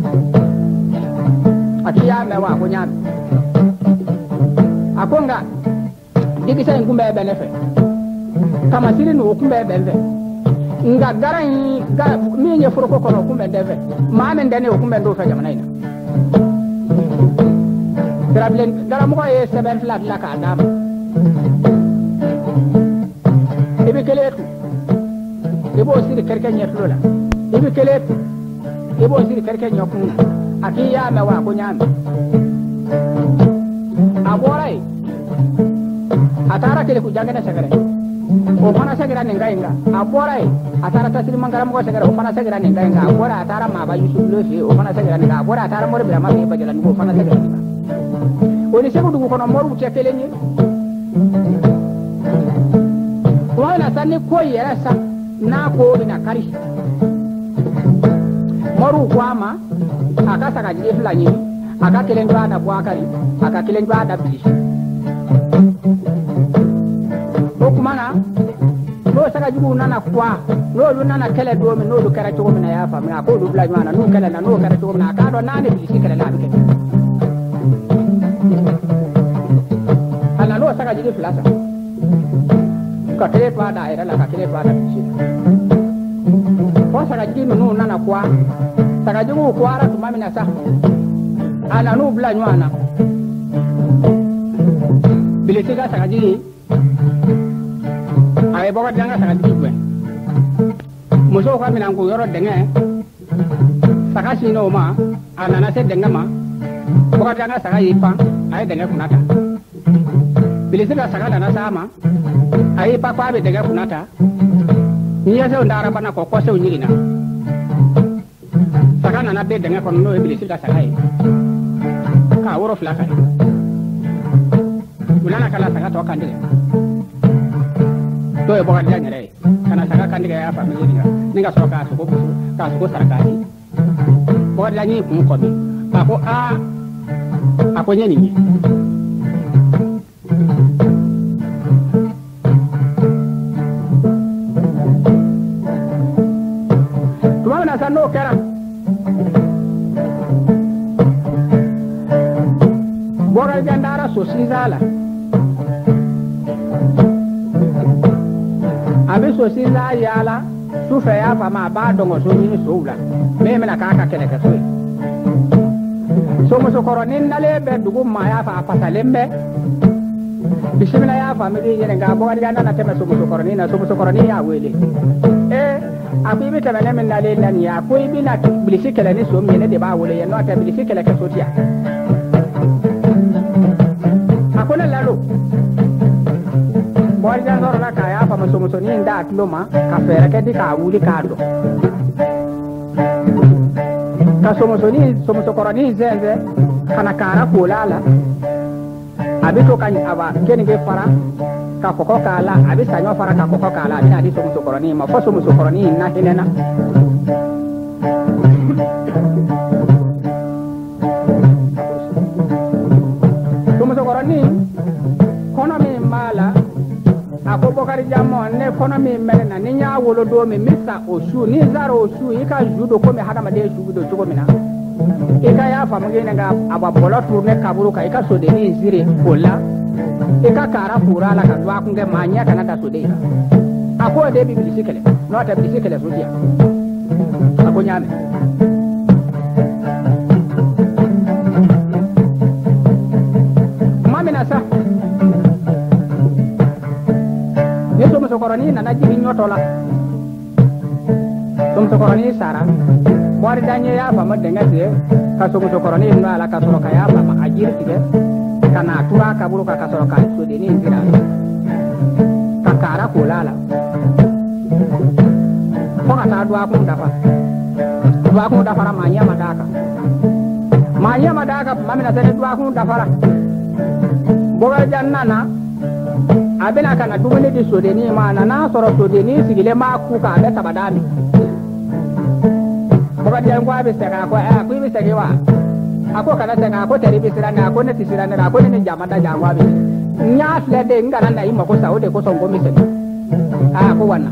atiya me wa ko nyam akonga digi sai ngumbe be nefe kama siri no kumbe be be nga garan ga mi nye furuko kono kumbe deve ma men dene o kumbe ndo fa jamana ina grablen garam ko e seven flat la ka dam ibi keletu ibo siri kerke nyetlo la ibi keletu ibo siri kerke nyokun akiya me wa ko nyame aborai atara kele ku jangana sagare o fana sagara ne ngainga aborai atara tasiri mangara mo sagara o fana sagara ne ngainga abora atara ma ba yusuf lofi o fana sagara ne abora atara mo be ma be bajalan o fana sagara ne oni segu du ko no moru tekele ni wala sanni ko yera sa na ko ina kari moru kwama aka saka jide fulani aka kelen do ada bwakari aka kelen do ada bi o kuma na no saka jugu nana kwa no lu nana kele do mi no lu kara to mi na ya fa mi ko du bla jwana no kele na no kara to mi na ka do nane bi shi kele la bi ala no saka jide fulasa ka kele to ada era la ka kele to ada bi shi ko saka jide no nana kwa saka jugu kwa ara to mami na sa ala no bla jwana bilisi ga saka jide ay boga danga saka jide muso ko mi nan ko yoro denge saka sino ma anana se denga ma boga danga saka yipa ay denga kunata bilisi ga saka dana sama ay pa pa be denga kunata niya se ndara bana ko ko se unyina nana bɛ dɛngɛ kɔnɔ n'o ye bilisi ka saga ye k'a woro fila kari u nana ka na saga tɔ kantigɛ dɔw ye Bakarijan yɛrɛ ye ka na saga kantigɛ y'a faamu ni ni ka sɔrɔ k'a sogo k'a sogo sara k'a di Bakarijan y'i kun kɔmi a ko aa a ko n ye nin ye tuma min na sa n'o kɛra Bakarijan taara so sinzan la a bɛ so sinzan yaala su fɛ y'a faamu a b'a dɔn ka so ɲini sow la min bɛna k'a ka kɛlɛkɛso ye somusokɔrɔnin nalen bɛ dugu ma y'a fɔ a fasalen bɛ bisimila y'a faamu de ɲini nka Bakarijan nana tɛmɛ somusokɔrɔnin na somusokɔrɔnin y'a wele ee a ko i bɛ tɛmɛ ne min nalen na nin ye a ko i bɛna bilisi kɛlɛ ni so min ye ne de b'a wele ye n'o tɛ bilisi kɛlɛkɛso ti yan a ko ne lalo Bakarijan sɔrɔla k'a y'a faamu somusonin da a tulo ma ka fɛɛrɛ kɛ di k'a wuli k'a dɔn ka somusonin somusokɔrɔnin zɛnzɛn ka na kaara kola la a bɛ to ka a ba kenige fara ka kɔkɔ k'a la a bɛ saɲɔ fara ka kɔkɔ k'a la a bɛna di somusokɔrɔnin ma fo somusokɔrɔnin na hinɛna somusokɔrɔnin kɔnɔ min b'a la a ko Bakarijan ma ne kɔnɔ min bɛ ne na ni n y'a wolo don min n bɛ sa o su ni n sara o su i ka ju don komi hadamaden ju don cogo min na i ka y'a faamu kɛ ka a ba bɔlɔ turu ne kaburu kan i ka sodennin siri o la i ka kaara fura la ka duwa kun kɛ maa ɲɛ kana da soden kan a ko o de bɛ bilisi kɛlɛ n'o tɛ bilisi kɛlɛ so diya a ko n y'a mɛn tuma min na sa ni somusokɔrɔnin nana jigin ɲɔtɔ la somusokɔrɔnin sara Bakarijan y'a faamu dɛngɛ tigɛ ka somusokɔrɔnin nɔ a la ka sɔrɔ ka y'a faamu a jiri tigɛ ka n'a turu a kaburu kan ka sɔrɔ ka sodennin siri a la ka kaara kola a la fo ka taa duwakun dafa duwakun dafara maa ɲɛ ma d'a kan maa ɲɛ ma d'a kan tuma min na se ni duwakun dafara Bakarijan nana a bɛna ka na dumuni di sodennin ma a nana sɔrɔ sodennin sigilen b'a ku kan a bɛ tabada min Bakarijan ko a bɛ sɛgɛn a ko ɛ a ko i bɛ sɛgɛn wa a ko kana sɛgɛn a ko tɛri bɛ siran ne a ko ne tɛ siran ne a ko ne ni jama da jan ko a bɛ n y'a filɛ de n kana na i mako sa o de kosɔn ko n bɛ sɛgɛn aa a ko wa na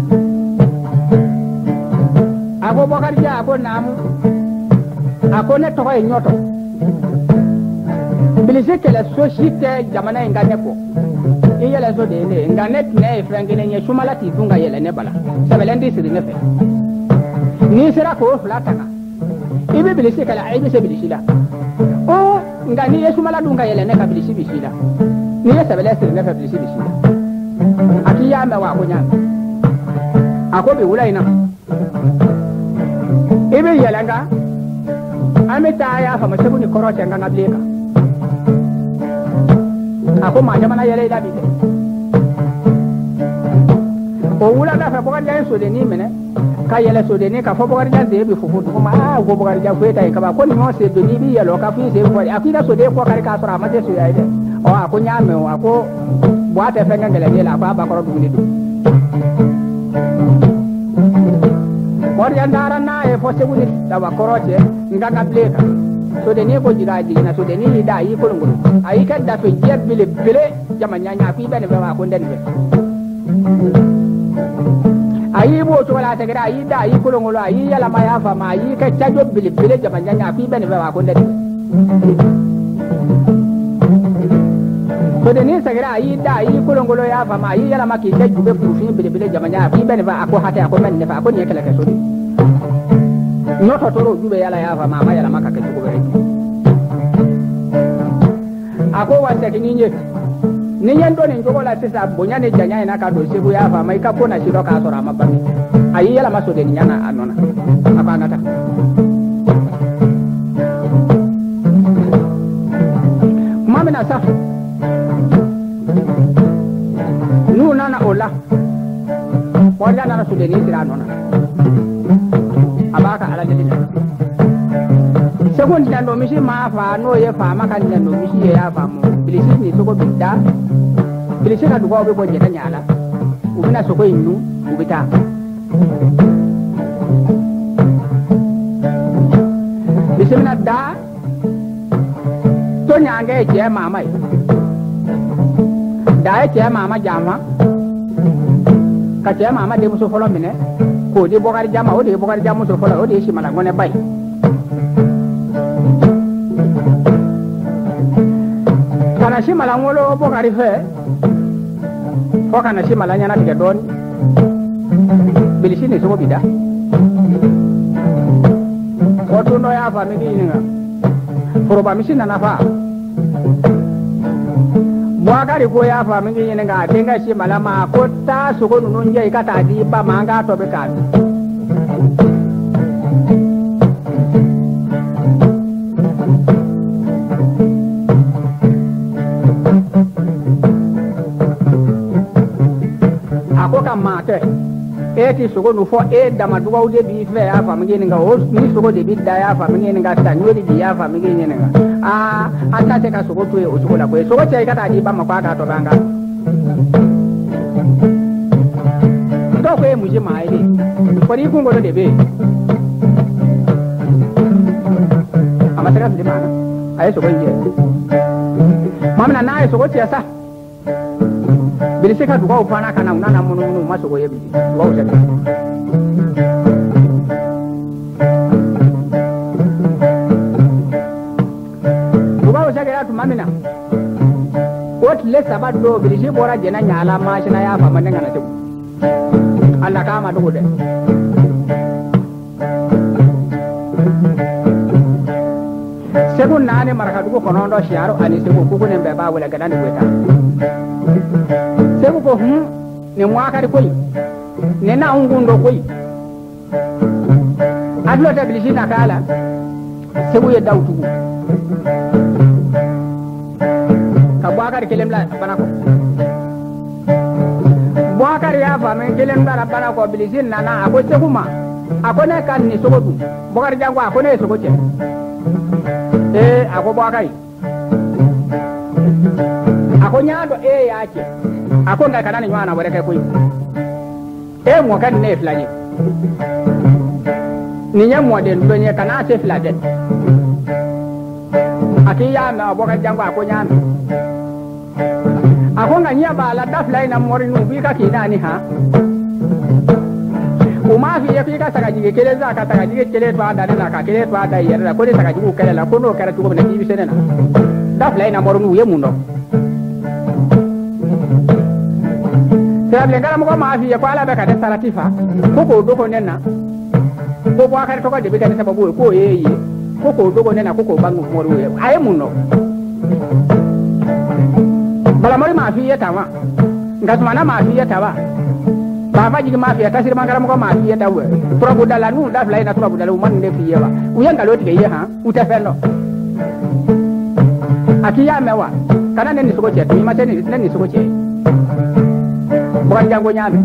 a ko Bakarijan a ko naamu a ko ne tɔgɔ ye ɲɔtɔ bilisi kɛlɛ so si tɛ jamana in ka ne kɔ i yɛlɛ so de ye ne ye nka ne tɛnɛ ye fɛn kelen ye sumala t'i dun ka yɛlɛ ne bala sɛbɛlɛn t'i siri ne fɛ n'i sera k'o fila ta kan i bɛ bilisi kɛlɛ i bɛ se bilisi la ɔ nka n'i ye sumala dun ka yɛlɛ ne ka bilisi bi si la n'i ye sɛbɛlɛn siri ne fɛ bilisi bi si la a k'i y'a mɛn wa a ko n y'a mɛn a ko bi wula in na i bɛ yɛlɛ nka an bɛ taa y'a faamu segu ni kɔrɔ cɛ n kan ka bilen kan a ko maa jamana yɛlɛ i la bi dɛ o wulada fɛ Bakarijan ye sodennin minɛ ka yɛlɛ sodennin ka fɔ Bakarijan sen bɛ fufu duguma aa ko Bakarijan foyi t'a ye kaban ko nin ɲɔgɔn sen don n'i b'i yɛlɛ o ka f'i sen fɔ a ko i ka soden kɔ kari k'a sɔrɔ a ma se soya ye dɛ ɔ a ko n y'a mɛn o a ko buwa tɛ fɛn kɛ gɛlɛn la a ko a ba kɔrɔ dumuni don Bakarijan taara n'a ye fɔ segu ni dabakɔrɔ cɛ n ka ka bilen kan sodennin ko jigin a jiginna sodennin y'i da a y'i kolonkolon a y'i kɛ dafe jɛ belebele jama ɲaɲa a ko i bɛ nin fɛ wa a ko n tɛ nin fɛ a y'i b'o cogo la a tɛgɛra a y'i da a y'i kolonkolon a y'i yɛlɛma y'a faamu a y'i kɛ cajo belebele jama ɲaɲa a ko i bɛ nin fɛ wa a ko n tɛ nin fɛ sodennin sɛgɛra a y'i da a y'i kolonkolon y'a faamu a y'i yɛlɛma k'i kɛ jube kurufin belebele jama ɲaɲa a ko i bɛ nin fɛ a ko hatɛ a ko n bɛ nin fɛ a ko nin ye kɛlɛkɛso de ɲɔtɔ tora o ju bɛ yala y'a faamu a ma yɛlɛma ka kɛ cogo wɛrɛ a ko wa segin ni ye ni ye n don nin cogo la sisan bonya ni janya in na ka don segu y'a faamu i ka ko na si dɔ k'a sɔrɔ a ma bange a y'i yɛlɛma sodennin ɲana a nɔ na a ko an ka taa tuma min na sa n'u nana o la Bakarijan nana sodennin siri a nɔ na a b'a ka ala deli second nando misi ma fa no ye fa ma kan nando misi ye ya fa mo bilisi ni soko bidda bilisi na dugo be boje na nyala ubina soko inu ubita bisimina da to nyange je mama da je mama jama ka je mama de muso folo mine ko di bogari jama o de bogari jama muso folo o de shi mala ngone bay kana shi mala ngolo bogari fe ko kana shi mala nyana tiga don bilisi ni so bida ko to no ya fa mi ni nga foro ba mi shi na fa Mwagari ko ya fa mingi nyene nga tenga shi malama ko ta sugo nunu nje ikata di ba manga to be kan ako kamate eti sugo nu fo e dama duwa ude bi fe ya fa mingi nga o ni sugo de bi da ya fa mingi nga ta nyori di ya fa mingi nyene nga ah ata te ka sugo tuwe o sugo la ko sugo che ikata di ba makwa ka to banga to ko e muje ma ile ko ri kungo de be amataka ndi mana ayi sugo nje mamna na ayi sugo che sa bilisi ka duwa upana kana unana munu munu masugo yebi duwa usebe duwa usebe ya tumamina what less about do bilisi bora jena nyala mashina ya fa manenga na tebu Allah kama dugo de segun nane maraka dugo konondo shiaro ani segu kuku nembe ba wala gadani weta segu ko hum ne mwaka ri koyi ne na ungundo koyi adlo ta bilisi na kala segu ye dawtu ka bwaka ri kelem la banako bwaka ri ya fa men kelem la banako bilisi na na ako segu ma ako ne kan ni sogodu bwaka ri jango ako ne sogoche eh ako bwaka ri ako nyando e yake ako nda kana ni nywana wore kai koyi e mo kan ne flanye ni nya mo den do nye kana se flade aki ya na boka jango ako nyando ako nga nya bala da flay na mori nu bi ka kina ni ha uma fi ya fi ka saka jige kele za ka saka jige kele to ada na ka kele to ada yera ko ni saka jigu kele la ko no kara tu ko na bi senena da flay na mori nu ye mundo Sebab lengkala muka maafi ya kwa ala beka de salatifa koko doko nena koko akari toka de beka de sababu ko yeye koko doko nena koko bangu moru ye aye muno bala mori maafi ya tawa ngasmana maafi ya tawa baba jigi maafi ya tasir mangala muka maafi ya tawa tura budala nu da fly na tura budala uman ne fiye ba uyanga loti ke ye ha utafelo akiya mewa kana neni suko che tumi mate neni suko che bukan jango nyame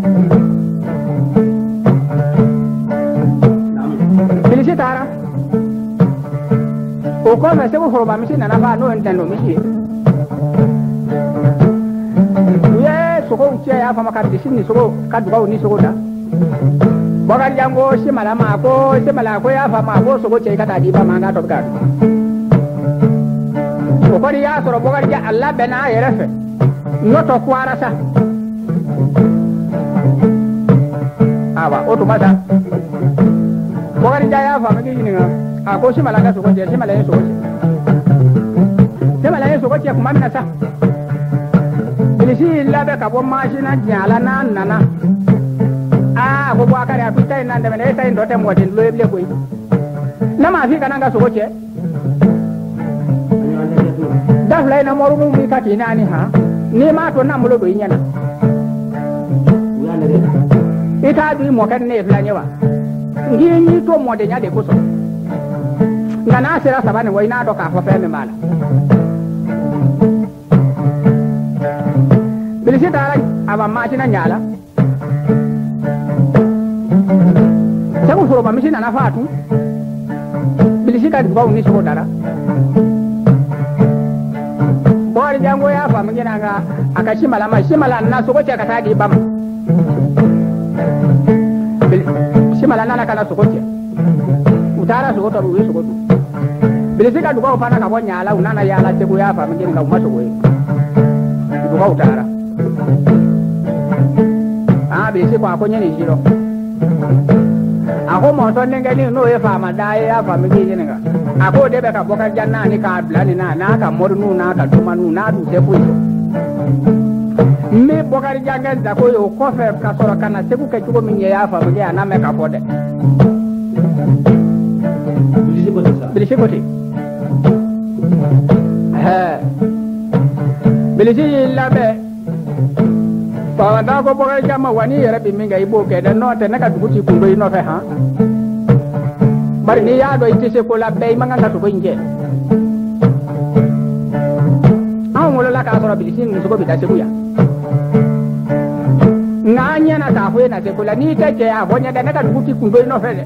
bilisi tara o ko na sebo foroba misi na nafa no entendo misi ye suko uche ya fama ka bilisi ni suko ka duba ni suko da bukan jango si malama ko si malako ya fama ko suko che ka ta di ba manga to ka ko ko ya soro bukan ja Allah bena yerefe no to kwara sa awa oto bata bogari jaya fa magi yinga a ko shimala ga soko je shimala yeso je shimala yeso ko je kuma mina sa bilisi labe ka bo mashina jala na nana a ko bo akare apita ina ndeme ne sai ndote motin loeble ko na ma fi kana ga soko je dafla ina moru mu mi ka kinani ha ni ma to na mulo do yinyana ita bi mo kan ne flanye wa ngi ni to mo de nya de kuso ngana sera sabane wo ina do ka fa fe me mala bilisi tara aba ma tina nyala sabu furo ba mi na fatu bilisi ka dugaw ni sogo dara bori jango ya fa mingina ga akashi malama shi malana na sogo ce ka tagi bam shi malana na kana sogo ce utara sogo to ruwe sogo tu bilisi ka dugaw fa na ka bonya ala unana ya ala te go ya fa mingina ga umaso go dugaw utara ah bilisi ko akonye ni shiro ako mo ton ngeni no e fa ma dai ya fa mingina nga ako debe ka boka janna ni ka blani na na ka modnu na ka tuma nu na du te puito me boka janga da ko yo ko fe ka soro kana se ku ke ko min ya fa mi ya na me ka bode bilisi ko sa bilisi ko ti ha bilisi la be pa da ko boka jama wani yere bi mi ga ibo ke da no te na ka du ti ku do no fe ha bari ni ya do ite se ko la bay manga ngatu ko nje aw ngolo la ka soro bilisi ni ko bita se ku ya nganya na ta fwe na se ko la ni te ke ya bonya da na ka duti ku do no fele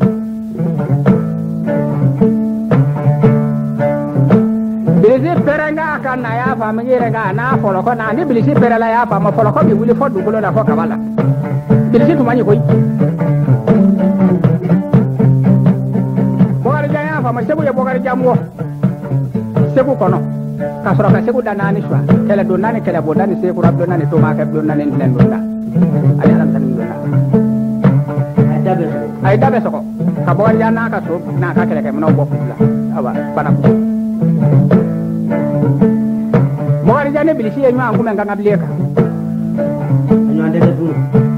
bilisi peranga ka na ya fa mi renga na folo ko na ni bilisi perala ya fa ma folo ko bi wuli fo du ko la fo kabala bilisi tu manyi koy ma sebu ya bogari jamwo sebu kono ka soro ka sebu danani shwa kala donani kala bodani se ko rabdo nani to ma ka donani len donda ali alam tan donda ay dabe ay dabe soko ka bogari ya na ka so na ka kala ka mno bokku la aba bana ko bogari jane bilisi ya nwa nguma nganga bleka nwa de du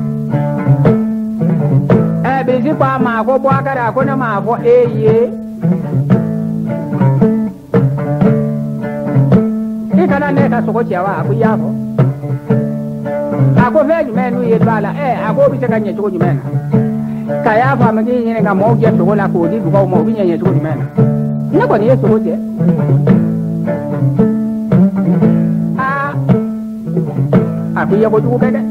eh bilisi pa ma ko bogari ko na ma ko eye kana ne ka soko ciawa aku yafo ako venyu menu ye bala eh ako bi taka nye choko nyumena ka yafo amagi nyene nga mo je soko la ko di ko mo bi nye choko nyumena na ko ni soko je ah aku ya ko du kede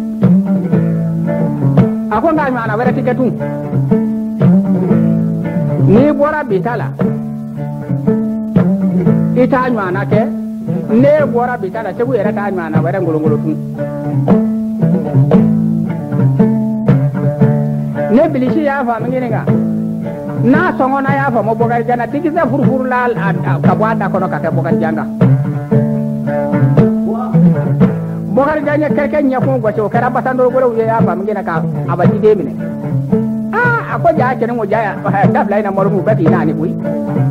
ako nga nyana wera tiketu ni bora bitala ita nyana ke ne bora bitala tebu era ta nyana wera ngolongolo tu ne bilisi ya fa mingine ga na songo na ya fa mo bogar jana tikiza furfur lal ka bwada kono ka ka bogar janga bogar janya keke nya ko go kara batando go ya fa mingine ka abaji de mine ah ako ja kene mo ja dabla ina moru bati na ni bui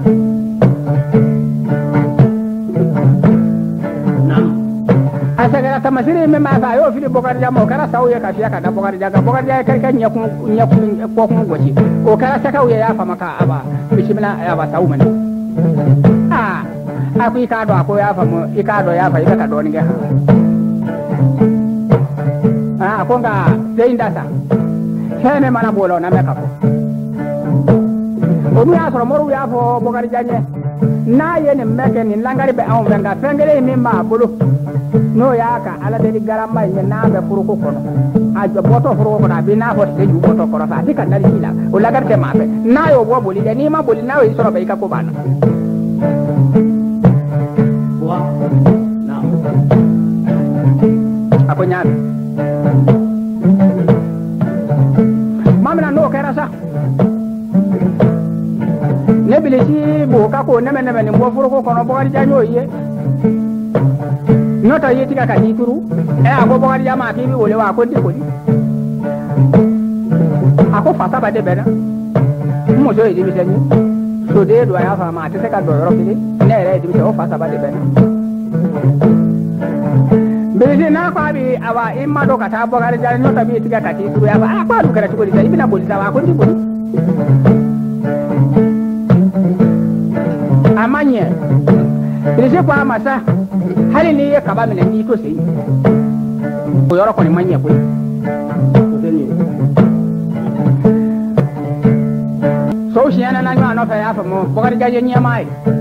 asagara tamasiri me ma ba yo fili bogar jamo kara sauye ka fiya ka da bogar jaga bogar jaga kai kan nyaku nyaku ko ko goci o kara saka uya ya fa maka aba bismillah ya ba sau mane ah aku ka do ako ya fa mo ikado ya fa ika do ni ga ah ako nga dei ndasa kene mana bolo na me ka ko o ya so moru ya fo bogar janye na ye ne meke ni langari be awon benga fengere mi ma bolo no ya ka ala de garamba ni na be furuko kono a jo boto furuko kono bi na fo de ju boto kono fa tika ndali hila o lagar te ma be na yo bo boli de ni ma boli na yo soro be ka ko bana wa na ako nyaade mamna no kera sa ne bilisi bo ka ko neme neme ni bo furuko kono bo ari janyo ye nota yeti ka kati turu e ako bo ari jama ki bi wole wa ko de ko ni ako fata ba de bena mo so yidi bisani so de do ya fa ma te se ka do ro fili ne re di bi o fata ba de bena bilisi na ko abi awa imma do ka ta bo ari janyo nota bi yeti ka kati turu ya ba akwa du kara ko di ibi na bolisa wa ko di ko ni amanye bilisi ko amasa hali ni ye kaba mene ni to sei ko yoro ko ni manye ko so shi ana na nyano fa ya fa mo bogar jaje nya mai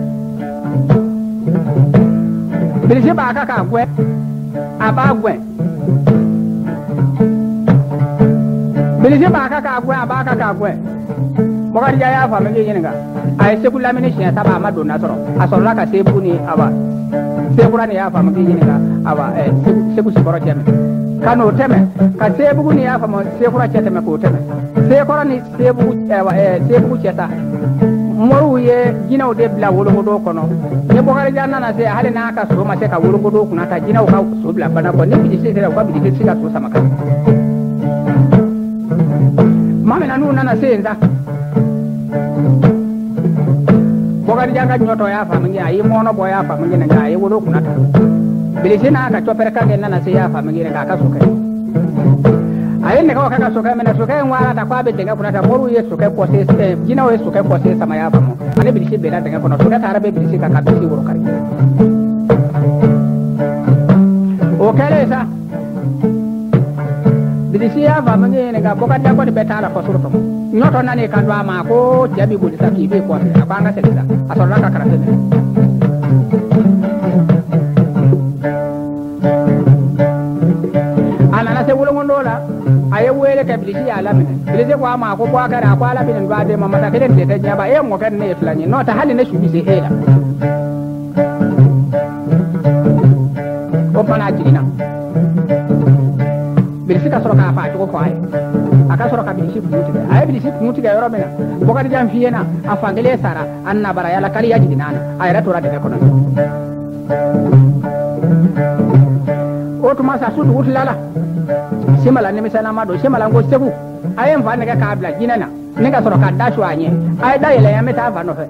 bilisi ba ka ka gwe aba gwe bilisi ba ka ka gwe aba ka ka gwe Bokar Jaya fa menge yenga ay sekula mini shi ta ba ma do na soro asolla ka sebu ni aba sekura ni ya fa menge yenga aba eh sebu siboro teme kano teme ka sebu ni ya fa mo sekura teme ko teme sekura ni sebu eh sebu cheta moru ye jinaw de bla wolo godo kono ne Bokar Jaya na se hale na ka so ma se ka wolo godo kuna ta jinaw ka so bla bana ko ne bi se se ka bi se ka so sama ka mame na nu nana se nda Bokar Jaya nyoto ya fa mangi ayi mono boy ya fa mangi nga ayi wolo kunata bilisina ka chopere ka ngenna na se ya fa mangi nga ka soke ayi ne ka ka soke mena soke ngwara ta kwa be denga kunata moru ye soke ko se jina we soke ko se sama ya fa mo ane bilisi be da denga kono soke ta arabe bilisi ka ka bilisi woro kari o kale sa bilisi ya fa mangi nga Bokar Jaya ko de betala ko surto nyoto nani kandwa ma ko jabi budi sa kibe ko se akanga seleza asolla ka karate ne ana na se wulo ngondola aye wele ka bilisi ala mine bilisi ko ma ko bo akara ko ala binin ba de mama ta keden de ta ba e mo kan ne flani no ta hali ne shubi se hela o pana jirina bilisi ka soro ka fa ko ko ay aka soro ka bilisi futi ay bilisi futi ga yoro mena Bokar Jaya fiena afangele sara anna bara yala kali yaji dinana ay ratura de ko non o to masa sudu utlala simala ne misana ma do simala ngo sebu ay mfa ne ka kabla jinana ne ka soro ka dashu anye ay dayele ya meta fa no fe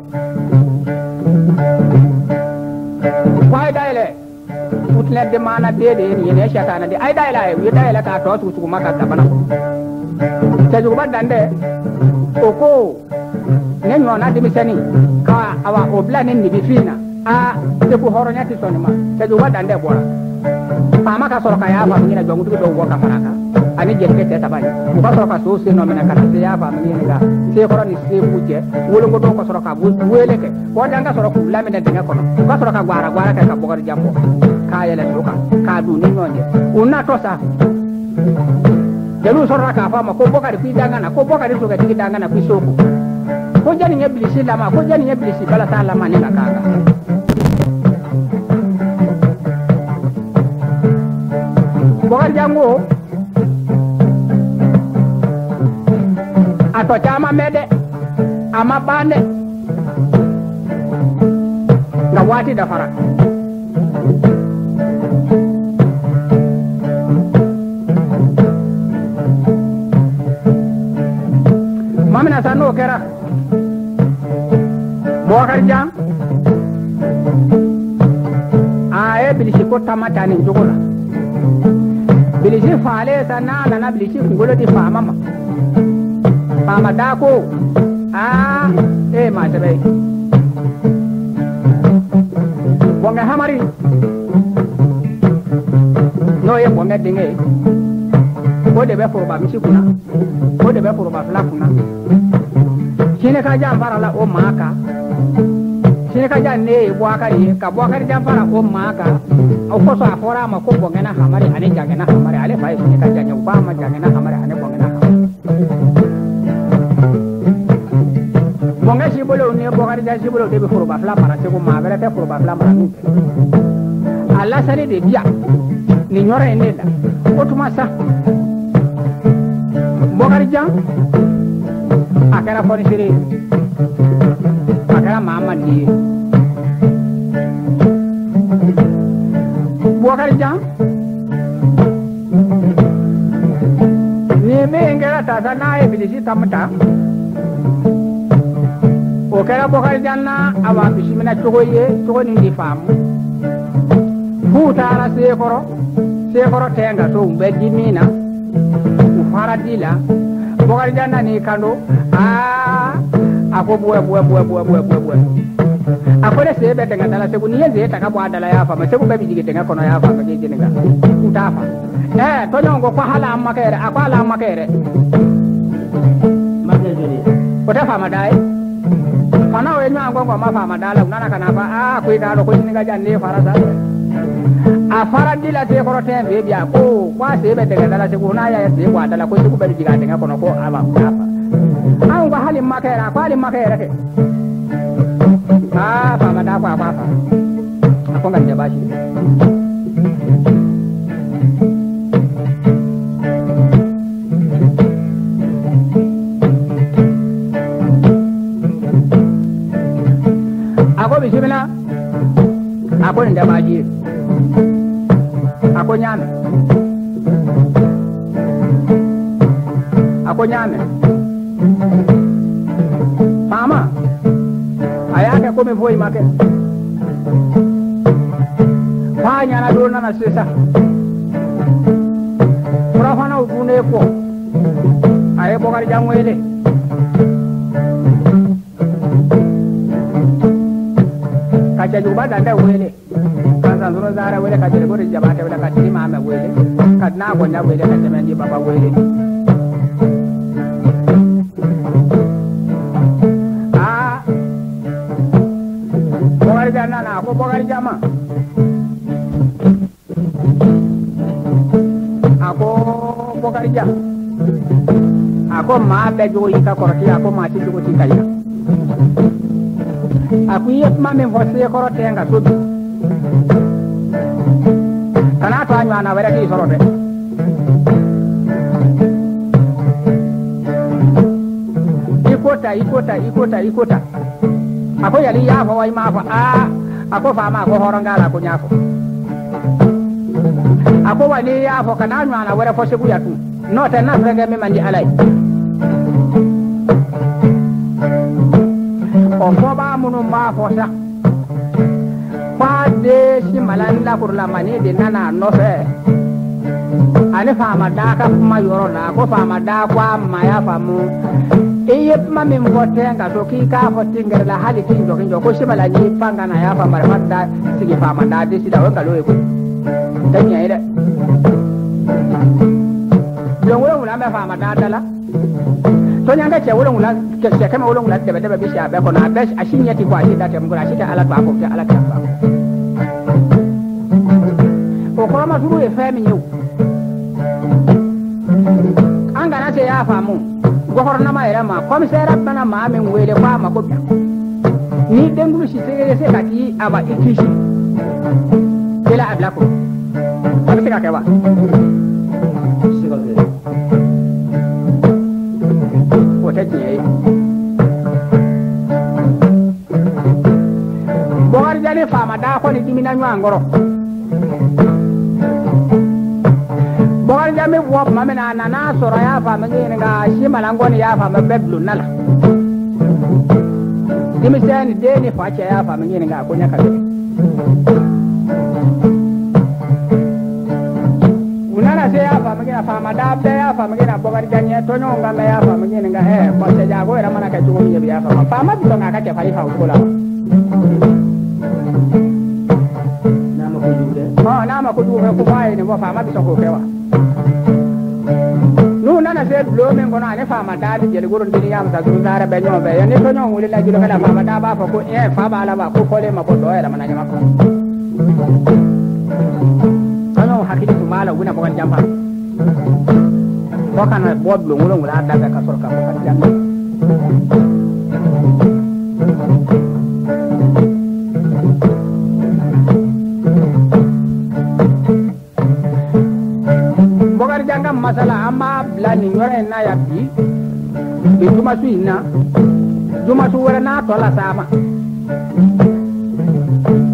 why dayele utla de mana de de ni ne shata na de ay dayela ay wi dayela ka to su su maka tabana ta juga dande oko ne nyona de misani ka awa obla ne ni bifina a de ko horonya ti sonima ta juga dande bora pama ka soro ka ya fa ngina jongu do wo ka faraka ani jette te tabani ko ka soro ka so se no mena ka se ya fa ngina ga se ko ni se buje wolo ko do ko soro ka bu wele ke ko danga soro ku la mena dinga kono ka soro ka gwara gwara ka ka Bokar Jaya ka yele do ka ka du ni nyonje una to sa jalu sorra ka fa ma ko Bokar ku danga na ko Bokar to ga danga na ku soko ko jani nya bilisi lama ko jani nya bilisi bala ta lama ni ka kaga Bokar Jaya ngo ato chama mede ama bande na wati da fara mamina sano kera Bokar Jaya aye bilisi ko tamata ni jogola bilisi faale sana na bilisi ngolo di fama ma fama dako ah eh ma tabe bonga hamari no ye bonga dinge ko de be foroba misi kuna ko de be foroba fla kuna kine ka jam bara la o maka kine ka jam ne Bokar ye ka Bokar jam bara o maka o ko so afora ma ko bonga na hamari ane jange na hamari ale fa kine ka jam ba ma jange na hamari ane bonga na bonga si bolo ne Bokar Jaya si bolo de be foroba fla mara se ko ma bere te foroba fla mara nu alla sare de dia ni nyore ne la o tuma sa Bokar Jaya akara foni sire akara mama ni Bokar Jaya ni me ngara ta sana e bilisi tamata o kera Bokar Jaya na awa bisimina cogo ye cogo ni di famu futara sekoro sekoro tenga so umbe dimina ufara dila Bokar Jaya na ni kando ah ako buwe buwe buwe buwe buwe buwe buwe ako de sebe tenga dala segu ni yeze taka bwa dala ya fama segu bebi jige tenga kono ya fama jige tenga utafa eh to nyongo kwa hala amma kere akwa hala amma kere magejeli ota fama dai fana we nwa ngwa ma fama dala unana kana fa ah ko ida ko ni ga janne farasa a farandila te ko tembe biya ko kwa sebe tenga dala segu na ya te kwa dala ko segu bebi jige tenga kono ko aba utafa an kwa ni makera kwali makera ke ah fa mada kwa kwa ako ngani bashi ako bisimila ako nda baji ako nyame ako nyame mama ayake kome voi make fanya na dona na sesa murafana ubune ko aye bogari jamwele kacha juba danda wele kanza zuro zara wele kacha gore jabate wele kacha mama wele kadna ko nya wele kacha mendi baba wele na na ko bogari jama ako bogari jama ako ma be jo yi ka koroti ako ma ti jo ti kaya aku yet ma me vosi koroti nga so kana to anwa na wera ki sorobe ikota ikota ikota ikota ako yali ya fa wai ma fa a ako fa ma ko horongala ko nyafo ako wani ya fa kana nwa na wera fo sebu yatu no ta na frenge me mandi alai o ko ba munu ma fo sa fa de si malanda kur la mani de nana no fe ale fa ma da ka ma yoro na ko fa ma da kwa ma ya fa mu iye mami mvotenga to kika fotinga la hali kinjo kinjo ko shimala ni panga na ya fa marmanda sigi fa manda de sida wanga loye ko tanya ida jongo ngula me fa manda dala to nyanga che wolo ngula ke che kama wolo ngula de be de be shi abe ko na be ashinya ti kwa ida te ngula shi ta ala ba ko te ala ta ba o ko ma duru e fa mi nyu anga na se ya fa mu gohorna ma era ma commissaire bana ma men wele kwa ma ko ni dengulu shi tere se kati aba ikishi ila abla ko ko se ka kewa shi ko ko ta ji bo ar jani fama da ko ni dimina nwa ngoro bor jame wop mamena nana soro ya fa magi nga shi malangoni ya fa mabeblu nala dimi sen de ni fa che ya fa magi nga ko nyaka be unana se ya fa magi fa madabde ya fa magi na bogar janye to nyonga me ya fa magi nga he ko se jago era mana ka jugo mi ya fa fa ma bi to nga ka ke fa fa ko la na ma ko jude ha na ma ko jude ko fa ni wa fa ma bi to ko kewa nu nana se blo men kono ane fama dadi jeli goron dini yam ta duru zara be nyobe ya ne to nyon wuli la jilo kala fama da ba fa ko e fa ba la ba ko kole ma bodo era mananya makko ano hakili tu mala wina ko jamba ko kana bod lo ngulo ngula daga ka sorka ko kan jamba masala amma blani yore na ya bi bi juma suina juma su wala na tola sama